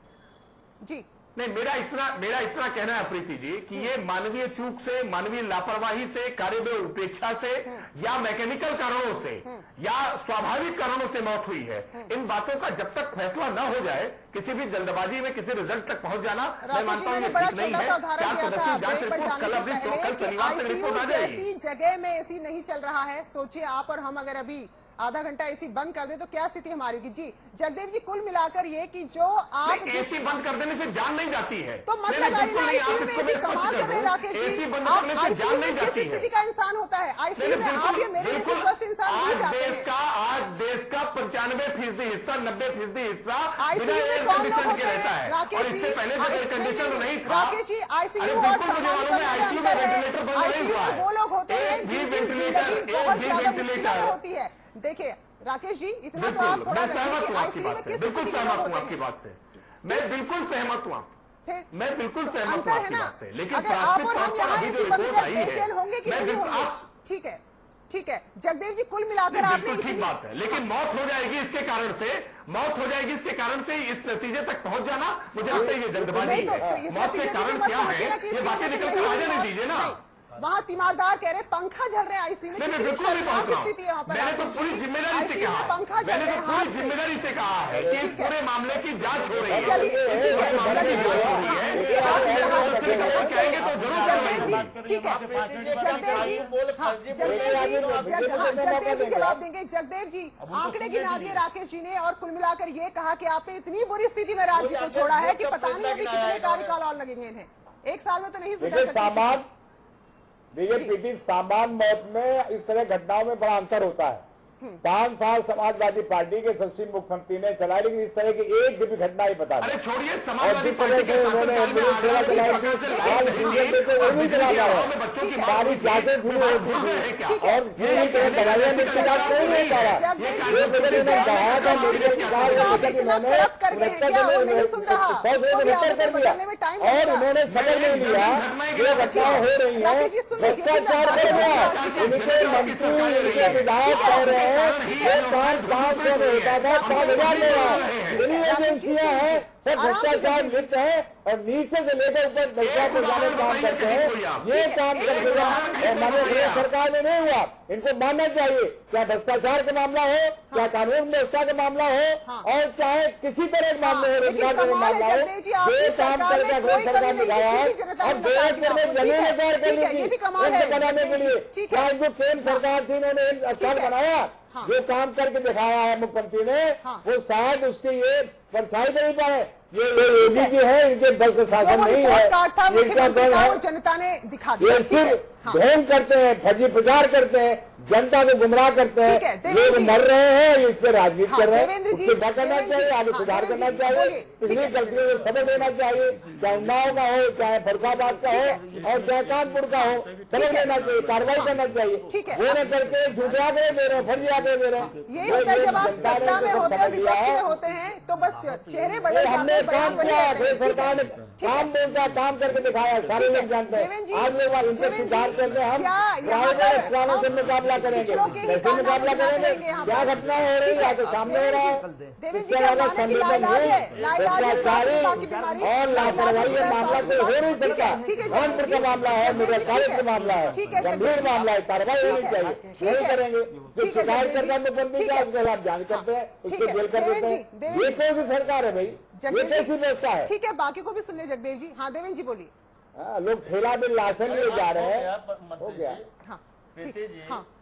Speaker 1: जी
Speaker 6: नहीं मेरा इतना मेरा इतना कहना है प्रीति जी कि ये मानवीय चूक से, मानवीय लापरवाही से, कार्य में उपेक्षा से या मैकेनिकल कारणों से या स्वाभाविक कारणों से मौत हुई है। इन बातों का जब तक फैसला न हो जाए, किसी भी जल्दबाजी में किसी रिजल्ट तक पहुंच जाना, मैं मानता हूं ये ठीक नहीं है। चार सदस्यीय जांच रिपोर्ट कल अभी कल शनिवार तक रिपोर्ट आ जाएगी।
Speaker 1: ऐसी जगह में एसी नहीं चल रहा है, सोचिए आप और हम अगर अभी आधा घंटा एसी बंद कर दे तो क्या स्थिति हमारी होगी। जी जगदेव जी, कुल मिलाकर ये कि जो आप
Speaker 6: एसी बंद कर देने से जान नहीं जाती है,
Speaker 1: तो मतलब कमाल कर रहे हैं राकेश जी,
Speaker 6: एसी बंद करने से जान नहीं जाती है।
Speaker 1: स्थिति का इंसान होता है आईसीयू में, आप ये मेरे जैसे स्वस्थ इंसान नहीं जाते हैं।
Speaker 6: आज देश का आज देश का छियानवे फीसदी हिस्सा, नब्बे फीसदी हिस्सा बिना
Speaker 1: आईसीयू
Speaker 6: एयर
Speaker 1: में कौन लोग
Speaker 6: कंडीशन
Speaker 1: होते
Speaker 6: के रहता
Speaker 1: हैं
Speaker 6: है।
Speaker 1: राकेश
Speaker 6: और
Speaker 1: जी?
Speaker 6: इससे पहले जब एयर कंडीशन नहीं था,
Speaker 1: राकेश जी, आईसीयू
Speaker 6: अरे
Speaker 1: और
Speaker 6: बिल्कुल मुझे
Speaker 1: सामान्य
Speaker 6: मालूम है,
Speaker 1: कमरे में
Speaker 6: आईसीयू में
Speaker 1: अंतर है।
Speaker 6: वेंटिलेटर बंद नहीं
Speaker 1: आईसीयू
Speaker 6: हुआ
Speaker 1: में
Speaker 6: है।
Speaker 1: वो लोग होते हैं
Speaker 6: एक भी
Speaker 1: जिनकी
Speaker 6: वेंटिलेटर,
Speaker 1: जिंदगी
Speaker 6: एक
Speaker 1: बहुत
Speaker 6: भी
Speaker 1: ज्यादा मुश्किलों में
Speaker 6: वेंटिलेटर,
Speaker 1: होती है। देखिए राकेश जी, इतना तो
Speaker 6: बिल्कुल
Speaker 1: आप थोड़ा
Speaker 6: मैं
Speaker 1: रखिए
Speaker 6: सहमत
Speaker 1: कि
Speaker 6: हूँ आपकी
Speaker 1: आईसीयू में
Speaker 6: बात से,
Speaker 1: किस
Speaker 6: बिल्कुल
Speaker 1: स्थिति के
Speaker 6: सहमत
Speaker 1: लोग
Speaker 6: हूँ
Speaker 1: होते
Speaker 6: आपकी
Speaker 1: हैं।
Speaker 6: बात से, मैं बिल्कुल सहमत हूँ आप
Speaker 1: फिर
Speaker 6: मैं बिल्कुल
Speaker 1: तो
Speaker 6: सहमत हूँ
Speaker 1: अंतर है
Speaker 6: आपकी
Speaker 1: ना,
Speaker 6: बात से, लेकिन
Speaker 1: अगर आप
Speaker 6: प्राथमिक
Speaker 1: और
Speaker 6: तौर
Speaker 1: हम
Speaker 6: पर
Speaker 1: यहाँ
Speaker 6: अभी जो
Speaker 1: इसी पर
Speaker 6: रिपोर्ट आई
Speaker 1: बेचैन
Speaker 6: है,
Speaker 1: होंगे कि
Speaker 6: मैं
Speaker 1: नहीं
Speaker 6: बिल्कुल
Speaker 1: होंगे।
Speaker 6: आप
Speaker 1: ठीक है, ठीक है जगदेव जी, कुल मिलाकर आपने
Speaker 6: बिल्कुल ठीक
Speaker 1: इतनी
Speaker 6: बात है, लेकिन मौत हो जाएगी इसके कारण से, मौत हो जाएगी इसके कारण से इस नतीजे तक पहुंच जाना, मुझे लगता है ये जल्दबाजी
Speaker 1: नहीं तो, तो
Speaker 6: है।
Speaker 1: इस
Speaker 6: मौत के
Speaker 1: नतीजे
Speaker 6: कारण
Speaker 1: पे मत
Speaker 6: क्या
Speaker 1: पहुंचे
Speaker 6: है
Speaker 1: ना कि
Speaker 6: ये
Speaker 1: इसकी
Speaker 6: बातें
Speaker 1: वजह से
Speaker 6: निकल कर
Speaker 1: नहीं
Speaker 6: आ
Speaker 1: हुई
Speaker 6: जाने
Speaker 1: मौत।
Speaker 6: दीजिए ना।
Speaker 1: नहीं, वहाँ तीमारदार कह रहे पंखा झल रहे हैं आईसीयू में,
Speaker 6: नहीं, मैं
Speaker 1: कितनी
Speaker 6: बिल्कुल नहीं पहुंच
Speaker 1: शर्मनाक
Speaker 6: रहा हूं।
Speaker 1: स्थिति है वहाँ पर।
Speaker 6: मैंने तो पूरी जिम्मेदारी से कहा
Speaker 1: पंखा
Speaker 6: है,
Speaker 1: झल
Speaker 6: मैंने
Speaker 1: रहे
Speaker 6: तो
Speaker 1: हैं
Speaker 6: पूरी
Speaker 1: हाथ से।
Speaker 6: जिम्मेदारी से कहा है कि इस पूरे मामले की जांच हो रही है।
Speaker 1: चलिए ठीक है,
Speaker 6: पूरे मामले की जांच हो रही है।
Speaker 1: उनकी बात
Speaker 6: अगर
Speaker 1: कहा-
Speaker 6: वो तथ्य निकल कर आएंगे तो जरूर कार्रवाई
Speaker 1: जगदेव जी,
Speaker 6: होगी।
Speaker 1: ठीक है जगदेव जी, हाँ जगदेव जी, जग- हाँ, जगदेव जी जवाब देंगे। जगदेव जी, आंकड़े गिना दिए राकेश जी ने और कुल मिलाकर ये कहा कि आपने इतनी बुरी स्थिति में राज्य को छोड़ा है कि पता नहीं अभी कितने कार्यकाल और लगेंगे इन्हें, एक साल में तो नहीं सुधर सकती।
Speaker 8: सामान बीजेपी सामान मौत में इस तरह घटनाओं में बड़ा अंतर होता है। पांच साल समाजवादी पार्टी के सचिव मुख्यमंत्री ने चलाई, लेकिन इस तरह की एक भी घटना ही बता
Speaker 6: अरे
Speaker 8: दें।
Speaker 6: छोड़िए
Speaker 8: और
Speaker 6: समाजवादी
Speaker 8: जिस
Speaker 6: पार्टी
Speaker 8: तरह
Speaker 6: के
Speaker 8: से उन्होंने
Speaker 6: शासनकाल में
Speaker 8: एम्बुलेंस सेवा
Speaker 6: आगरा
Speaker 8: चलाई
Speaker 6: में
Speaker 8: थी,
Speaker 6: सरकार से
Speaker 8: आज
Speaker 6: लाइट नहीं
Speaker 8: बीजेपी
Speaker 6: दी
Speaker 8: को वो
Speaker 6: और
Speaker 8: भी
Speaker 6: बिजली
Speaker 8: चला
Speaker 6: के
Speaker 8: जा रहा
Speaker 6: अभाव में
Speaker 8: है।
Speaker 6: बच्चों की
Speaker 8: सारी
Speaker 6: मौत
Speaker 8: जांचें
Speaker 6: हुई
Speaker 8: शुरू
Speaker 6: है।
Speaker 8: हो
Speaker 6: बात भूल रहे हैं क्या?
Speaker 1: ठीक है,
Speaker 8: और
Speaker 6: ये
Speaker 8: ये
Speaker 6: कहने का
Speaker 8: दवाइयां
Speaker 6: नैतिक
Speaker 8: निष्पक्ष
Speaker 6: अधिकार
Speaker 8: नहीं
Speaker 6: नहीं
Speaker 8: हो पा रहा।
Speaker 6: है। ये
Speaker 1: जगदेव
Speaker 6: कानून
Speaker 8: ये
Speaker 6: किसी
Speaker 8: मैंने
Speaker 6: को
Speaker 8: कहा था
Speaker 6: नहीं
Speaker 8: मीडिया
Speaker 6: किया
Speaker 8: सरकार
Speaker 6: जा
Speaker 8: ने
Speaker 6: सकता।
Speaker 8: देखा कि उन्होंने
Speaker 1: करप्ट कर गए हैं क्या? वो नहीं सुन रहा,
Speaker 8: सौ से
Speaker 1: उसको भी
Speaker 8: बेहतर
Speaker 1: आदतें
Speaker 8: कर दिया
Speaker 1: बदलने में टाइम
Speaker 8: और
Speaker 1: लगेगा।
Speaker 8: उन्होंने समझ नहीं लिया जो घटनाएं हो रही है
Speaker 1: राकेश जी, सुन लीजिए,
Speaker 8: भ्रष्टाचार
Speaker 1: मैं
Speaker 8: कर
Speaker 1: बात
Speaker 8: गया।
Speaker 1: करूंगा।
Speaker 8: इनके मंत्री इनके विधायक
Speaker 1: ठीक है,
Speaker 8: कह रहे हैं
Speaker 6: ठीक
Speaker 8: ये
Speaker 6: है,
Speaker 8: काम पांच सौ में होता था पांच हजार ले रहा है। इन्हीं एजेंसियां हैं सब भ्रष्टाचार लिप्त है और नीचे से लेकर ऊपर दर्जा को जाने काम करते हैं। ये काम कर दिया और माननीय प्रदेश सरकार में नहीं हुआ, इनको मानना चाहिए। क्या भ्रष्टाचार का मामला हो, क्या कानून व्यवस्था का मामला हो और चाहे किसी तरह के मामले हो, रोजगार का मामला हो, ये काम करके अगर सरकार ने दिखाया है और देश भर में जमीन अधिकार करनी थी उनको बनाने के लिए। क्या जो केंद्र सरकार थी उन्होंने अच्छा बनाया? जो काम करके दिखाया है मुख्यमंत्री ने वो शायद उसकी ये परछाई नहीं पाए। ये ये योगी जी है, इनके बल का शासन नहीं है, इनका दल है।
Speaker 1: जनता ने दिखा दिया।
Speaker 8: ये सिर्फ ढोंग करते हैं, फर्जी प्रचार करते हैं, जनता को गुमराह करते हैं। लोग मर रहे हैं, इस पर राजनीति कर रहे हैं। उसको क्या करना चाहिए? आगे सुधार करना चाहिए, पिछली गलतियों को सबक देना चाहिए। चाहे उन्नाव का हो, चाहे फरुखाबाद का हो और चाहे कानपुर का हो, सबक देना चाहिए, कार्रवाई करना चाहिए। वो न करके झूठे आंकड़े दे रहे हैं, फर्जी आंकड़े दे रहे हैं।
Speaker 1: यही होता है जब आप सत्ता में होते हैं, विपक्ष में होते हैं तो बस चेहरे बदल जाते हैं, बयान बदल जाते हैं।
Speaker 8: सरकार ने काम बोलता काम करके दिखाया, सारे लोग जानते हैं। आज लोग इनसे सुधार करते हैं, हम प्राइवेट अस्पतालों से मुकाबला करेंगे, कैसे मुकाबला करेंगे? क्या घटनाएं हो रही है तो सामने हो रहा है। इसके अलावा संवेदन है भ्रष्टाचारी और लापरवाही का मामला कोई हो नहीं सकता। कानपुर का मामला है, मेडिकल कॉलेज का मामला है, गंभीर मामला है, कार्रवाई होनी चाहिए। नहीं करेंगे जो शिकायत करता है मुख्यमंत्री का उसके खिलाफ जांच करते हैं, उसको जेल कर देते हैं। ये कौन सी सरकार है भाई? ये कैसी व्यवस्था है?
Speaker 1: ठीक है, बाकी को भी सुन ले जगदेव जी। हाँ देवेंद्र जी बोलिए।
Speaker 8: हाँ, लोग ठेला में लाशन लिए जा रहे हैं, हो गया।
Speaker 1: हाँ
Speaker 7: प्रीति
Speaker 1: ठीक,
Speaker 7: जी,
Speaker 1: हाँ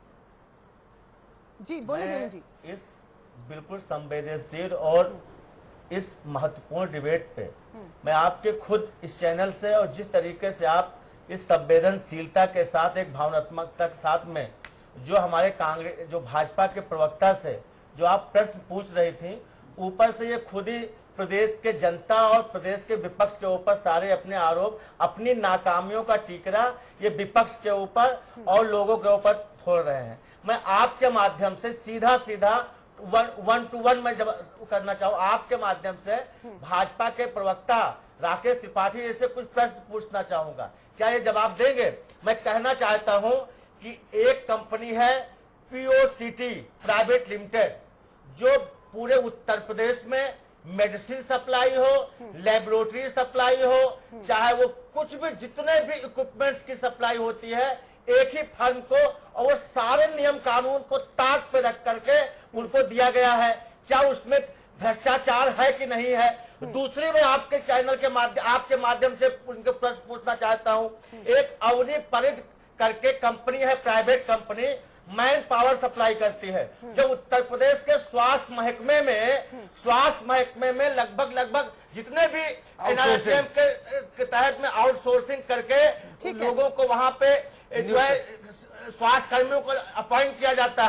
Speaker 1: जी बोलिए
Speaker 7: मैं
Speaker 1: देवेंद्र जी।
Speaker 7: इस बिल्कुल संवेदनशील और इस महत्वपूर्ण डिबेट पे मैं आपके खुद इस चैनल से और जिस तरीके से आप इस संवेदनशीलता के साथ एक भावनात्मकता के साथ में जो हमारे कांग्रेस जो भाजपा के प्रवक्ता से जो आप प्रश्न पूछ रही थी, ऊपर से ये खुद ही प्रदेश के जनता और प्रदेश के विपक्ष के ऊपर सारे अपने आरोप, अपनी नाकामियों का टीकरा ये विपक्ष के ऊपर और लोगों के ऊपर फोड़ रहे हैं। मैं आपके माध्यम से सीधा सीधा वन वन टू वन में जब करना चाहूँ, आपके माध्यम से भाजपा के प्रवक्ता राकेश त्रिपाठी जी से कुछ प्रश्न पूछना चाहूंगा, क्या ये जवाब देंगे? मैं कहना चाहता हूं कि एक कंपनी है पीओसीटी प्राइवेट लिमिटेड जो पूरे उत्तर प्रदेश में मेडिसिन सप्लाई हो, लेबोरेटरी सप्लाई हो, चाहे वो कुछ भी जितने भी इक्विपमेंट्स की सप्लाई होती है एक ही फर्म को, और वो सारे नियम कानून को ताक पे रख करके उनको दिया गया है। क्या उसमें भ्रष्टाचार है कि नहीं है? दूसरी मैं आपके चैनल के माध्यम आपके माध्यम से उनके प्रश्न पूछना चाहता हूं। एक अवनी परिद करके कंपनी है, private company, man power supply करती है, जो उत्तर प्रदेश के स्वास्थ्य महकमे में स्वास्थ्य महकमे में लगभग लगभग जितने भी एनआरएचएम के, के तहत में आउटसोर्सिंग करके लोगों को वहां पे जो है स्वास्थ्य कर्मियों को अपॉइंट किया जाता है,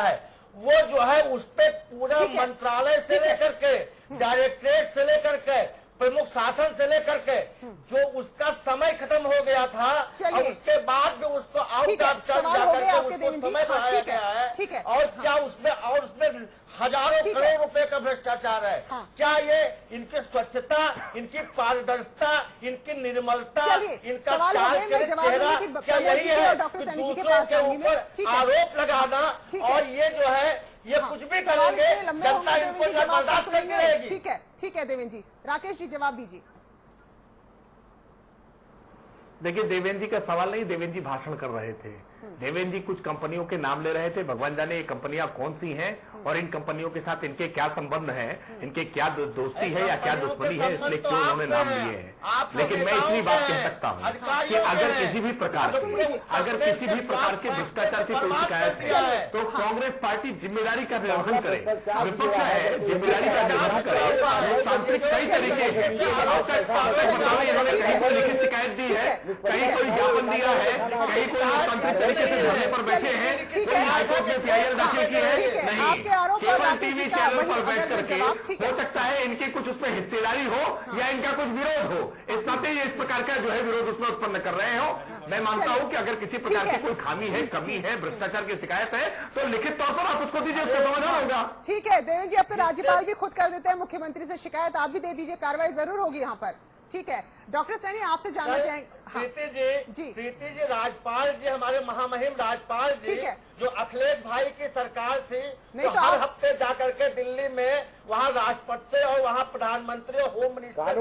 Speaker 7: वो जो है उस पे पूरा मंत्रालय से लेकर के डायरेक्टरेट से लेकर के प्रमुख शासन से लेकर के जो उसका समय खत्म हो गया था और उसके बाद भी उसको आउट ऑफ टर्न जाकर के उसको समय बढ़ाया गया है और क्या उसमें और उसमें हजारों करोड़ रुपए का भ्रष्टाचार है। हाँ। क्या ये इनकी स्वच्छता, इनकी पारदर्शिता, इनकी निर्मलता, इनका चेहरा क्या यही है कि दूसरों के ऊपर आरोप लगाना और ये जो है ये हाँ, कुछ भी करेंगे जनता इनको बर्दाश्त नहीं करेगी।
Speaker 1: ठीक है, ठीक है देवेंद्र जी। राकेश जी जवाब दीजिए।
Speaker 6: देखिए, देवेंद्र जी का सवाल नहीं, देवेंद्र जी भाषण कर रहे थे। देवेंद्र जी कुछ कंपनियों के नाम ले रहे थे, भगवान जाने ये कंपनियां कौन सी हैं और इन कंपनियों के साथ इनके क्या संबंध है, इनके क्या दो, दोस्ती है या क्या दुश्मनी है, इसलिए क्यों उन्होंने नाम लिए हैं। लेकिन मैं इतनी बात कह सकता हूं कि अगर किसी भी प्रकार की अगर किसी भी प्रकार के भ्रष्टाचार की कोई शिकायत है तो कांग्रेस पार्टी जिम्मेदारी का निर्वहन करे, विपक्ष है जिम्मेदारी का निर्वहन करे। लोकतांत्रिक कई तरीके इन्होंने कहीं कोई लिखित शिकायत दी है, कहीं कोई ज्ञापन दिया है, कहीं कोई लोकतांत्रिक तरीके से धरने पर बैठे हैं, कोई हाईकोर्ट में एफआईआर दाखिल की है नहीं, केवल टीवी चैनल पर बैठ करके हो सकता है इनकी कुछ उसमें हिस्सेदारी हो या इनका कुछ विरोध हो, इस नाते ये इस प्रकार का जो है विरोध उसमें उत्पन्न कर रहे हो। मैं मानता हूं कि अगर किसी प्रकार की कोई खामी है, कमी है, भ्रष्टाचार की शिकायत है तो लिखित तौर पर आप उसको दीजिए, उसका समाधान होगा।
Speaker 1: ठीक है देवेंद्र जी, अब तो राज्यपाल भी खुद कर देते हैं मुख्यमंत्री से शिकायत, आप भी दे दीजिए, कार्रवाई जरूर होगी यहाँ पर। ठीक है डॉक्टर सैनी आपसे जानना चाहेंगे।
Speaker 7: प्रीति जी, जी प्रीति जी, राज्यपाल जी हमारे महामहिम राज्यपाल जी जो अखिलेश भाई की सरकार थी तो हर हफ्ते जाकर के दिल्ली में वहाँ राष्ट्रपति से और वहाँ प्रधानमंत्री और होम मिनिस्टर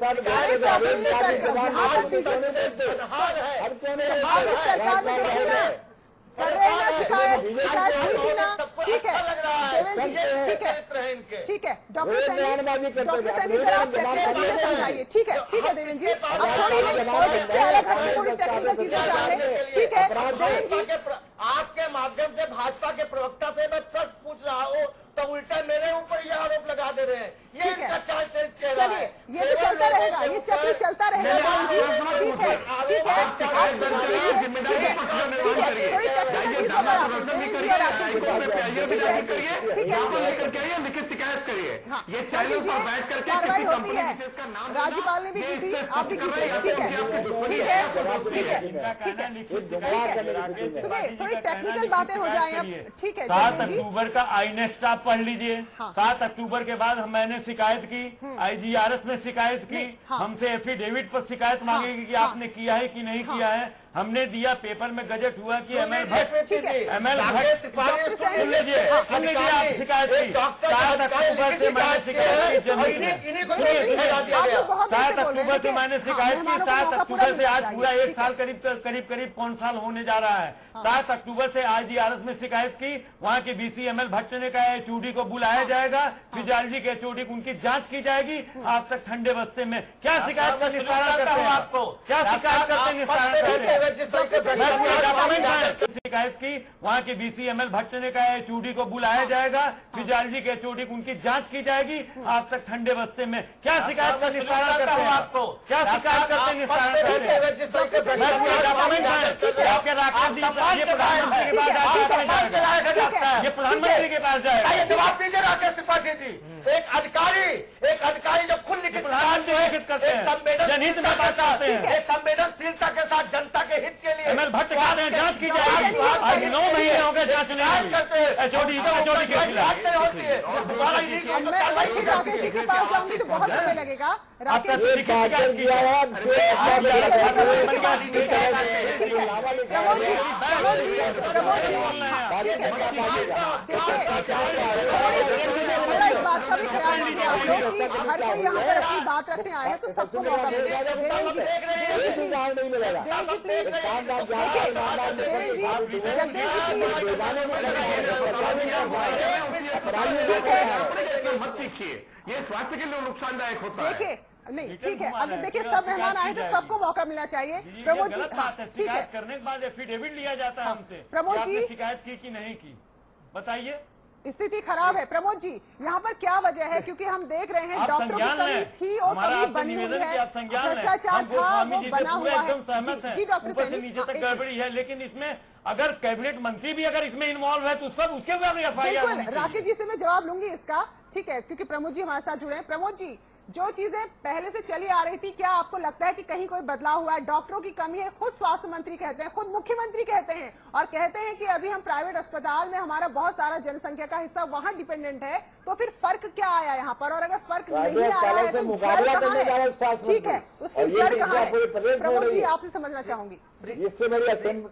Speaker 1: कर रहे हैं ना शिकायत, शिकायत हुई थी ना। ठीक है देवेंद्र जी, ठीक है ठीक है doctor Saini, doctor Saini sir आप टेक्निकल चीजें समझाइए। ठीक है ठीक है देवेंद्र जी, अब थोड़ी पॉलिटिक्स से अलग हटके थोड़ी टेक्निकल चीजें जान लें। ठीक है देवेंद्र जी,
Speaker 7: आपके माध्यम से भाजपा के प्रवक्ता से मैं प्रश्न पूछ रहा हूँ तो उल्टा मेरे ऊपर ये आरोप लगा दे रहे हैं। ये इनका चाल
Speaker 1: चलिए, ये तो चलता रहेगा, ये चक्र चलता रहेगा देवेंद्र जी। ठीक है ठीक है आप सुनो लीजिए, ठीक है ठीक है थोड़ी टेक्निकल चीजों पर आप देवेंद्र जी और राकेश जी बताइए। ठीक है
Speaker 6: लिखित शिकायत करिए, ये
Speaker 1: चैनल पर बैठ करके कार्रवाई होती है, राज्यपाल ने भी की थी, आप भी कीजिए। ठीक है ठीक है ठीक है ठीक है सुनिए, थोड़ी टेक्निकल बातें हो जाए अब। ठीक है
Speaker 10: सात अक्टूबर का आईनेक्स्ट आप पढ़ लीजिए। सात अक्टूबर के बाद हम मैंने शिकायत की, आईजीआरएस में शिकायत की, हमसे एफिडेविट पर शिकायत मांगेगी कि आपने किया है कि नहीं किया है। हमने दिया, पेपर में गजट हुआ कि एमएल भट्ट एमएल भट्ट सुन लीजिए सुन लीजिए आप शिकायत की। सात अक्टूबर से मैंने शिकायत की, सात अक्टूबर से मैंने शिकायत की, सात अक्टूबर से आज पूरा एक साल करीब करीब करीब कौन साल होने जा रहा है। सात अक्टूबर से आईजीआरएस में शिकायत की, वहाँ के बीसी एमएल भट्ट ने कहा एचओडी को बुलाया जाएगा, फिजाल जी के एचओडी उनकी जांच की जाएगी। आज तक ठंडे बस्ते में क्या शिकायत का निस्तारण करते हैं, आपको क्या शिकायत करते हैं निस्तारण करते हैं। शिकायत की, वहाँ के बीसी एमएल भट्ट ने कहा एचओडी को बुलाया जाएगा, फिजाल जी के एचओडी उनकी जांच की जाएगी। आज तक ठंडे बस्ते में क्या शिकायत का निस्तारण करते हैं, आपको क्या शिकायत करते हैं निस्तारण करते हैं। ये प्रधानमंत्री के पास जाएगा, ये प्रधानमंत्री के पास जाएगा।
Speaker 7: जवाब दीजिए राकेश त्रिपाठी जी। एक अधिकारी एक अधिकारी जब खुद लिखित
Speaker 10: करते हैं, जनहित में बात करते हैं,
Speaker 7: संवेदनशीलता के साथ जनता के हित के लिए
Speaker 10: एमएल भट्ट कहते हैं जांच की जाएगी। आज नौ महीने हो गए जांच नहीं करते, एचओडी एचओडी के खिलाफ
Speaker 1: होती है। राकेश जी के पास जाऊंगी तो बहुत समय लगेगा। राकेश जी प्रमोद जी प्रमोद जी प्रमोद जी ठीक है देखिए मेरा इस बात का भी ख्याल रखिए आप लोग कि हर कोई यहाँ पर अपनी बात रखने आए हैं तो सबको मौका मिलेगा। देवेंद्र जी देवेंद्र जी प्लीज देखिए देवेंद्र जी जगदेव जी प्लीज
Speaker 6: मत सीखिए, ये स्वास्थ्य के लिए नुकसानदायक होता है।
Speaker 1: देखिए नहीं ठीक है, अगर देखिए सब मेहमान आए तो सबको मौका मिलना चाहिए। प्रमोद जी ठीक है,
Speaker 10: करने के बाद एफिडेविट लिया जाता है हमसे,
Speaker 1: प्रमोद जी
Speaker 10: शिकायत की कि नहीं की, बताइए।
Speaker 1: स्थिति खराब है प्रमोद जी, यहाँ पर क्या वजह है? क्योंकि हम देख रहे हैं डॉक्टरों की कमी थी और कमी बनी हुई है, भ्रष्टाचार था वो बना हुआ है। जी डॉक्टर
Speaker 10: नीचे तक गड़बड़ी है, लेकिन इसमें अगर कैबिनेट मंत्री भी अगर इसमें इन्वॉल्व है तो सब उसके ऊपर एफ आई आर।
Speaker 1: बिल्कुल, राकेश जी से मैं जवाब लूंगी इसका, ठीक है, क्योंकि प्रमोद जी हमारे साथ जुड़े हैं। प्रमोद जी, जो चीजें पहले से चली आ रही थी, क्या आपको लगता है कि कहीं कोई बदलाव हुआ है? डॉक्टरों की कमी है, खुद स्वास्थ्य मंत्री कहते हैं, खुद मुख्यमंत्री कहते हैं, और कहते हैं कि अभी हम प्राइवेट अस्पताल में हमारा बहुत सारा जनसंख्या का हिस्सा वहां डिपेंडेंट है, तो फिर फर्क क्या आया यहाँ पर? और अगर फर्क नहीं आया है तो जड़ कहाँ है? ठीक है, उसकी जड़ कहाँ है? प्रमोद जी आपसे समझना चाहूंगी।
Speaker 8: इससे मेरी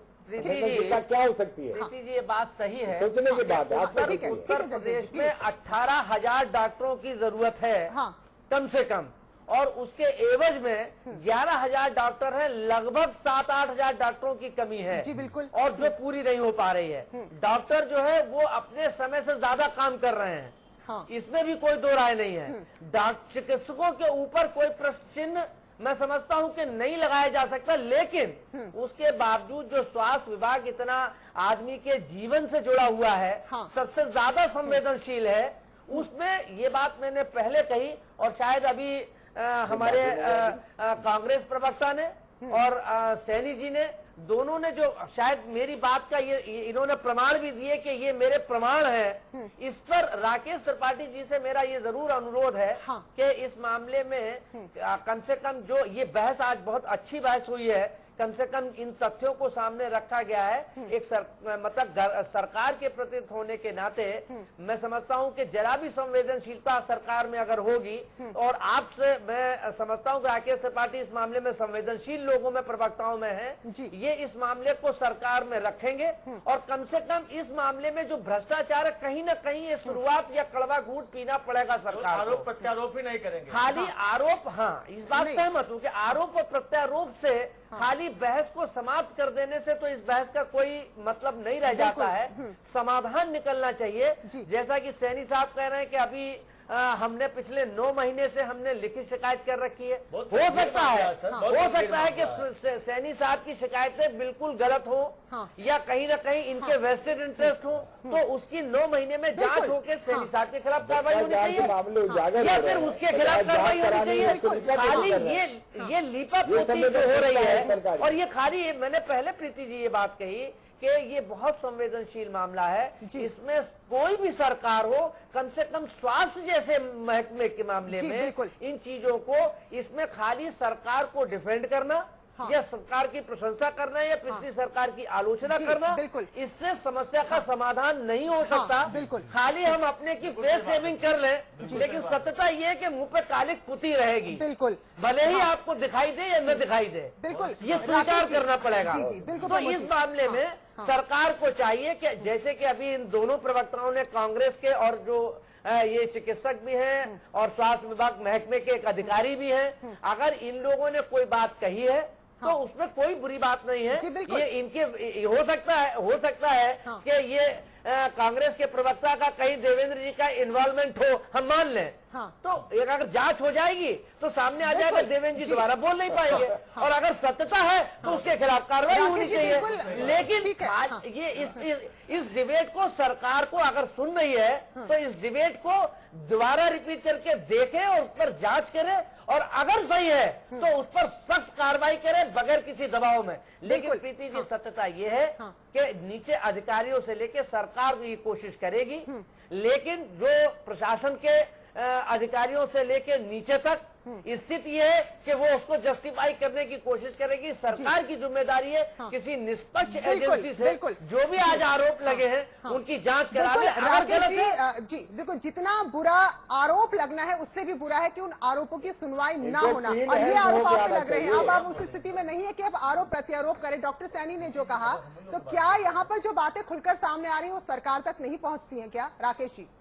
Speaker 8: क्या हो सकती है?
Speaker 9: प्रीति जी, ये बात सही है,
Speaker 8: सोचने की बात है।
Speaker 9: उत्तर प्रदेश में अठारह हजार डॉक्टरों की जरूरत है कम से कम, और उसके एवज में ग्यारह हजार डॉक्टर हैं, लगभग सात आठ हजार डॉक्टरों की कमी है
Speaker 1: जी बिल्कुल,
Speaker 9: और जो पूरी नहीं हो पा रही है। डॉक्टर जो है वो अपने समय से ज्यादा काम कर रहे हैं, हाँ। इसमें भी कोई दो राय नहीं है। डॉक्टर चिकित्सकों के ऊपर कोई प्रश्न चिन्ह मैं समझता हूं कि नहीं लगाया जा सकता, लेकिन उसके बावजूद जो स्वास्थ्य विभाग इतना आदमी के जीवन से जुड़ा हुआ है, हाँ। सबसे ज्यादा संवेदनशील है, उसमें ये बात मैंने पहले कही और शायद अभी आ, हमारे कांग्रेस प्रवक्ता ने और आ, सैनी जी ने, दोनों ने जो शायद मेरी बात का ये इन्होंने प्रमाण भी दिए कि ये मेरे प्रमाण है। इस पर राकेश त्रिपाठी जी से मेरा ये जरूर अनुरोध है, हाँ। कि इस मामले में कम से कम जो ये बहस आज बहुत अच्छी बहस हुई है, कम से कम इन तथ्यों को सामने रखा गया है। एक सर, मतलब सरकार के प्रतिनिधि होने के नाते मैं समझता हूं कि जरा भी संवेदनशीलता सरकार में अगर होगी, और आपसे मैं समझता हूं कि राकेश त्रिपाठी इस मामले में संवेदनशील लोगों में, प्रवक्ताओं में है, ये इस मामले को सरकार में रखेंगे और कम से कम इस मामले में जो भ्रष्टाचार है, कहीं न कहीं ये शुरुआत या कड़वा घूंट पीना पड़ेगा सरकार।
Speaker 10: आरोप प्रत्यारोप ही नहीं करेंगे,
Speaker 9: खाली आरोप, हाँ इस बात सहमत हूं कि आरोप और प्रत्यारोप से खाली बहस को समाप्त कर देने से तो इस बहस का कोई मतलब नहीं रह जाता है, समाधान निकलना चाहिए। जैसा कि सैनी साहब कह रहे हैं कि अभी आ, हमने पिछले नौ महीने से हमने लिखित शिकायत कर रखी है, हो सकता है हो सकता है कि सैनी साहब की शिकायतें बिल्कुल गलत हो, हाँ। या कहीं ना कहीं इनके वेस्टेड इंटरेस्ट हो, तो उसकी नौ महीने में जांच होकर सैनी साहब के खिलाफ कार्रवाई होनी चाहिए, या फिर उसके खिलाफ कार्रवाई होनी चाहिए। खाली ये ये लीपापोती जो हो रही है, और ये खाली मैंने पहले प्रीति जी ये बात कही कि ये बहुत संवेदनशील मामला है, इसमें कोई भी सरकार हो, कम से कम स्वास्थ्य जैसे महकमे के मामले में इन चीजों को, इसमें खाली सरकार को डिफेंड करना, हाँ। या सरकार की प्रशंसा करना या पिछली हाँ। सरकार की आलोचना करना, इससे समस्या का समाधान नहीं हो सकता। हाँ, बिल्कुल। खाली हम अपने की फेस सेविंग कर लें, लेकिन सत्यता ये है कि मुंह पे कालिक पुती रहेगी, बिल्कुल, भले ही हाँ। आपको दिखाई दे या न दिखाई दे, बिल्कुल ये स्वीकार करना पड़ेगा। तो इस मामले में सरकार को चाहिए कि जैसे कि अभी इन दोनों प्रवक्ताओं ने, कांग्रेस के और जो ये चिकित्सक भी हैं और स्वास्थ्य विभाग महकमे के एक अधिकारी भी हैं, अगर इन लोगों ने कोई बात कही है तो उसमें कोई बुरी बात नहीं है। ये इनके हो सकता है हो सकता है हाँ। कि ये कांग्रेस के प्रवक्ता का कहीं देवेंद्र जी का इन्वॉल्वमेंट हो, हम मान लें, हाँ। तो एक अगर जांच हो जाएगी तो सामने आ जाएगा देवेंद्र जी दोबारा बोल नहीं पाएंगे, हाँ। और अगर सत्यता है तो हाँ। उसके खिलाफ कार्रवाई होनी चाहिए। लेकिन आज ये इस, इस इस डिबेट को सरकार को अगर सुन रही है हाँ। तो इस डिबेट को दोबारा रिपीट करके देखे और उस पर जांच करे, और अगर सही है तो उस पर सख्त कार्रवाई करे बगैर किसी दबाव में। लेकिन प्रीति जी, सत्यता ये है कि नीचे अधिकारियों से लेकर सरकार भी कोशिश करेगी, लेकिन जो प्रशासन के अधिकारियों से लेकर नीचे तक स्थिति ये है कि वो उसको जस्टिफाई करने की कोशिश करेगी। सरकार की जिम्मेदारी है हाँ। किसी निष्पक्ष एजेंसी से जो भी आज आरोप हाँ। लगे हैं हाँ। उनकी जांच कराने।
Speaker 1: राकेश जी, जी बिल्कुल, जितना बुरा आरोप लगना है उससे भी बुरा है कि उन आरोपों की सुनवाई ना होना, और ये आरोप आप पे लग रहे हैं। अब आप उस स्थिति में नहीं है कि अब आरोप प्रत्यारोप करें। डॉक्टर सैनी ने जो कहा, तो क्या यहाँ पर जो बातें खुलकर सामने आ रही है वो सरकार तक नहीं पहुंचती है क्या राकेश जी?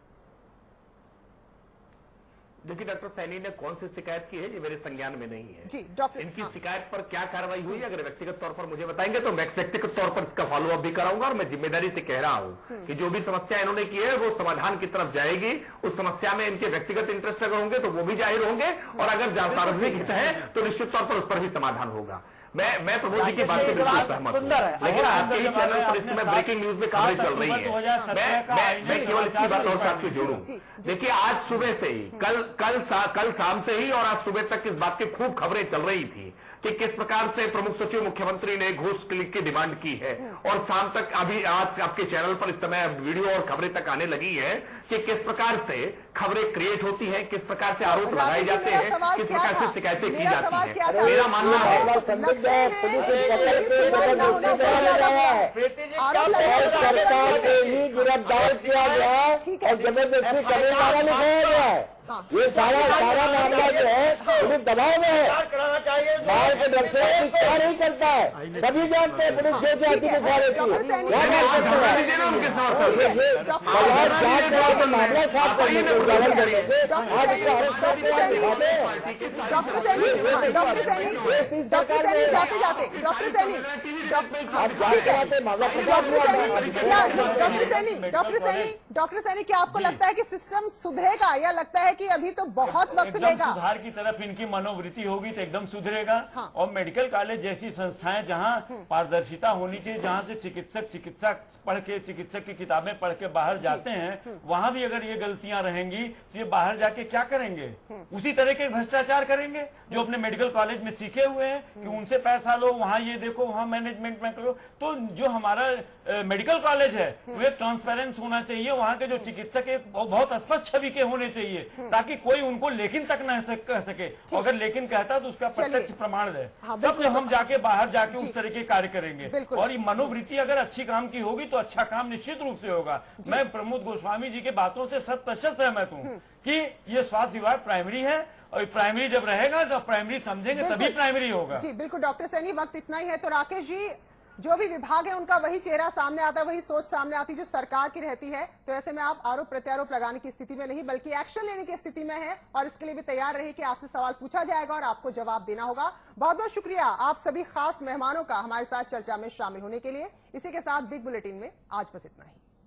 Speaker 6: देखिए, डॉक्टर सैनी ने कौन सी शिकायत की है ये मेरे संज्ञान में नहीं है
Speaker 1: जी। डॉक्टर
Speaker 6: इनकी
Speaker 1: हाँ।
Speaker 6: शिकायत पर क्या कार्रवाई हुई, अगर व्यक्तिगत तौर पर मुझे बताएंगे तो मैं व्यक्तिगत तौर पर इसका फॉलो अप भी कराऊंगा, और मैं जिम्मेदारी से कह रहा हूं कि जो भी समस्या इन्होंने की है वो समाधान की तरफ जाएगी। उस समस्या में इनके व्यक्तिगत इंटरेस्ट अगर होंगे तो वो भी जाहिर होंगे, और अगर सार्वजनिक हित है तो निश्चित तौर पर उस पर भी समाधान होगा। मैं मैं प्रमोद जी की बात से बिल्कुल सहमत हूं, लेकिन आपके ही चैनल पर इस समय ब्रेकिंग न्यूज में खबरें चल रही है। मैं मैं मैं केवल इसकी बात और साथ में जोड़ूं। देखिए, आज सुबह से ही, कल कल कल शाम से ही और आज सुबह तक इस बात की खूब खबरें चल रही थी। कि किस प्रकार से प्रमुख सचिव मुख्यमंत्री ने घूस क्लिक की डिमांड की है, और शाम तक अभी आज आपके चैनल पर इस समय वीडियो और खबरें तक आने लगी है कि किस प्रकार से खबरें क्रिएट होती हैं, किस प्रकार से आरोप लगाए जाते हैं, किस प्रकार से शिकायतें की जाती हैं। मेरा मानना है
Speaker 8: सरकार से ही गिरफ्तार किया गया और जबरदस्ती करने वाला लिखाया गया है। ये सारा सारा मामला जो है पुलिस दबाव में है, बाहर के डर से क्या नहीं करता है, तभी जानते हैं पुलिस जो जाती है दिखा रही थी मामला साफ करने के उदाहरण करने से आज इसको arrest
Speaker 1: doctor Saini doctor Saini doctor Saini जाते जाते डॉक्टर सैनी ठीक है डॉक्टर सैनी क्या doctor Saini doctor Saini doctor Saini क्या आपको लगता है कि सिस्टम सुधरेगा या लगता है कि अभी तो बहुत वक्त लेगा?
Speaker 10: सुधार की तरफ इनकी मनोवृत्ति होगी तो एकदम सुधरेगा। हाँ। और मेडिकल कॉलेज जैसी संस्थाएं जहां पारदर्शिता होनी चाहिए, जहां से चिकित्सक चिकित्सा पढ़ के चिकित्सक की किताबें पढ़ के बाहर जाते हैं, वहां भी अगर ये गलतियां रहेंगी तो ये बाहर जाके क्या करेंगे? उसी तरह के भ्रष्टाचार करेंगे जो अपने मेडिकल कॉलेज में सीखे हुए हैं कि उनसे पैसा लो, वहां ये देखो, वहां मैनेजमेंट में करो। तो जो हमारा मेडिकल कॉलेज है वो एक ट्रांसपेरेंस होना चाहिए, वहां के जो चिकित्सक है बहुत स्पष्ट छवि के होने चाहिए ताकि कोई उनको लेकिन तक न कह सके। अगर लेकिन कहता तो उसका प्रत्यक्ष प्रमाण है, तब तो हम जाके बाहर जाके उस तरह के कार्य करेंगे। और ये मनोवृत्ति अगर अच्छी काम की होगी तो अच्छा काम निश्चित रूप से होगा। मैं प्रमोद गोस्वामी जी की बातों से शत प्रतिशत सहमत हूं कि ये स्वास्थ्य विभाग प्राइमरी है और प्राइमरी जब रहेगा तो प्राइमरी समझेंगे तभी प्राइमरी होगा।
Speaker 1: जी बिल्कुल डॉक्टर सैनी, वक्त इतना ही है तो राकेश जी, जो भी विभाग है उनका वही चेहरा सामने आता है, वही सोच सामने आती है जो सरकार की रहती है। तो ऐसे में आप आरोप प्रत्यारोप लगाने की स्थिति में नहीं बल्कि एक्शन लेने की स्थिति में है और इसके लिए भी तैयार रही कि आपसे सवाल पूछा जाएगा और आपको जवाब देना होगा। बहुत बहुत शुक्रिया आप सभी खास मेहमानों का हमारे साथ चर्चा में शामिल होने के लिए। इसी के साथ बिग बुलेटिन में आज बस इतना ही।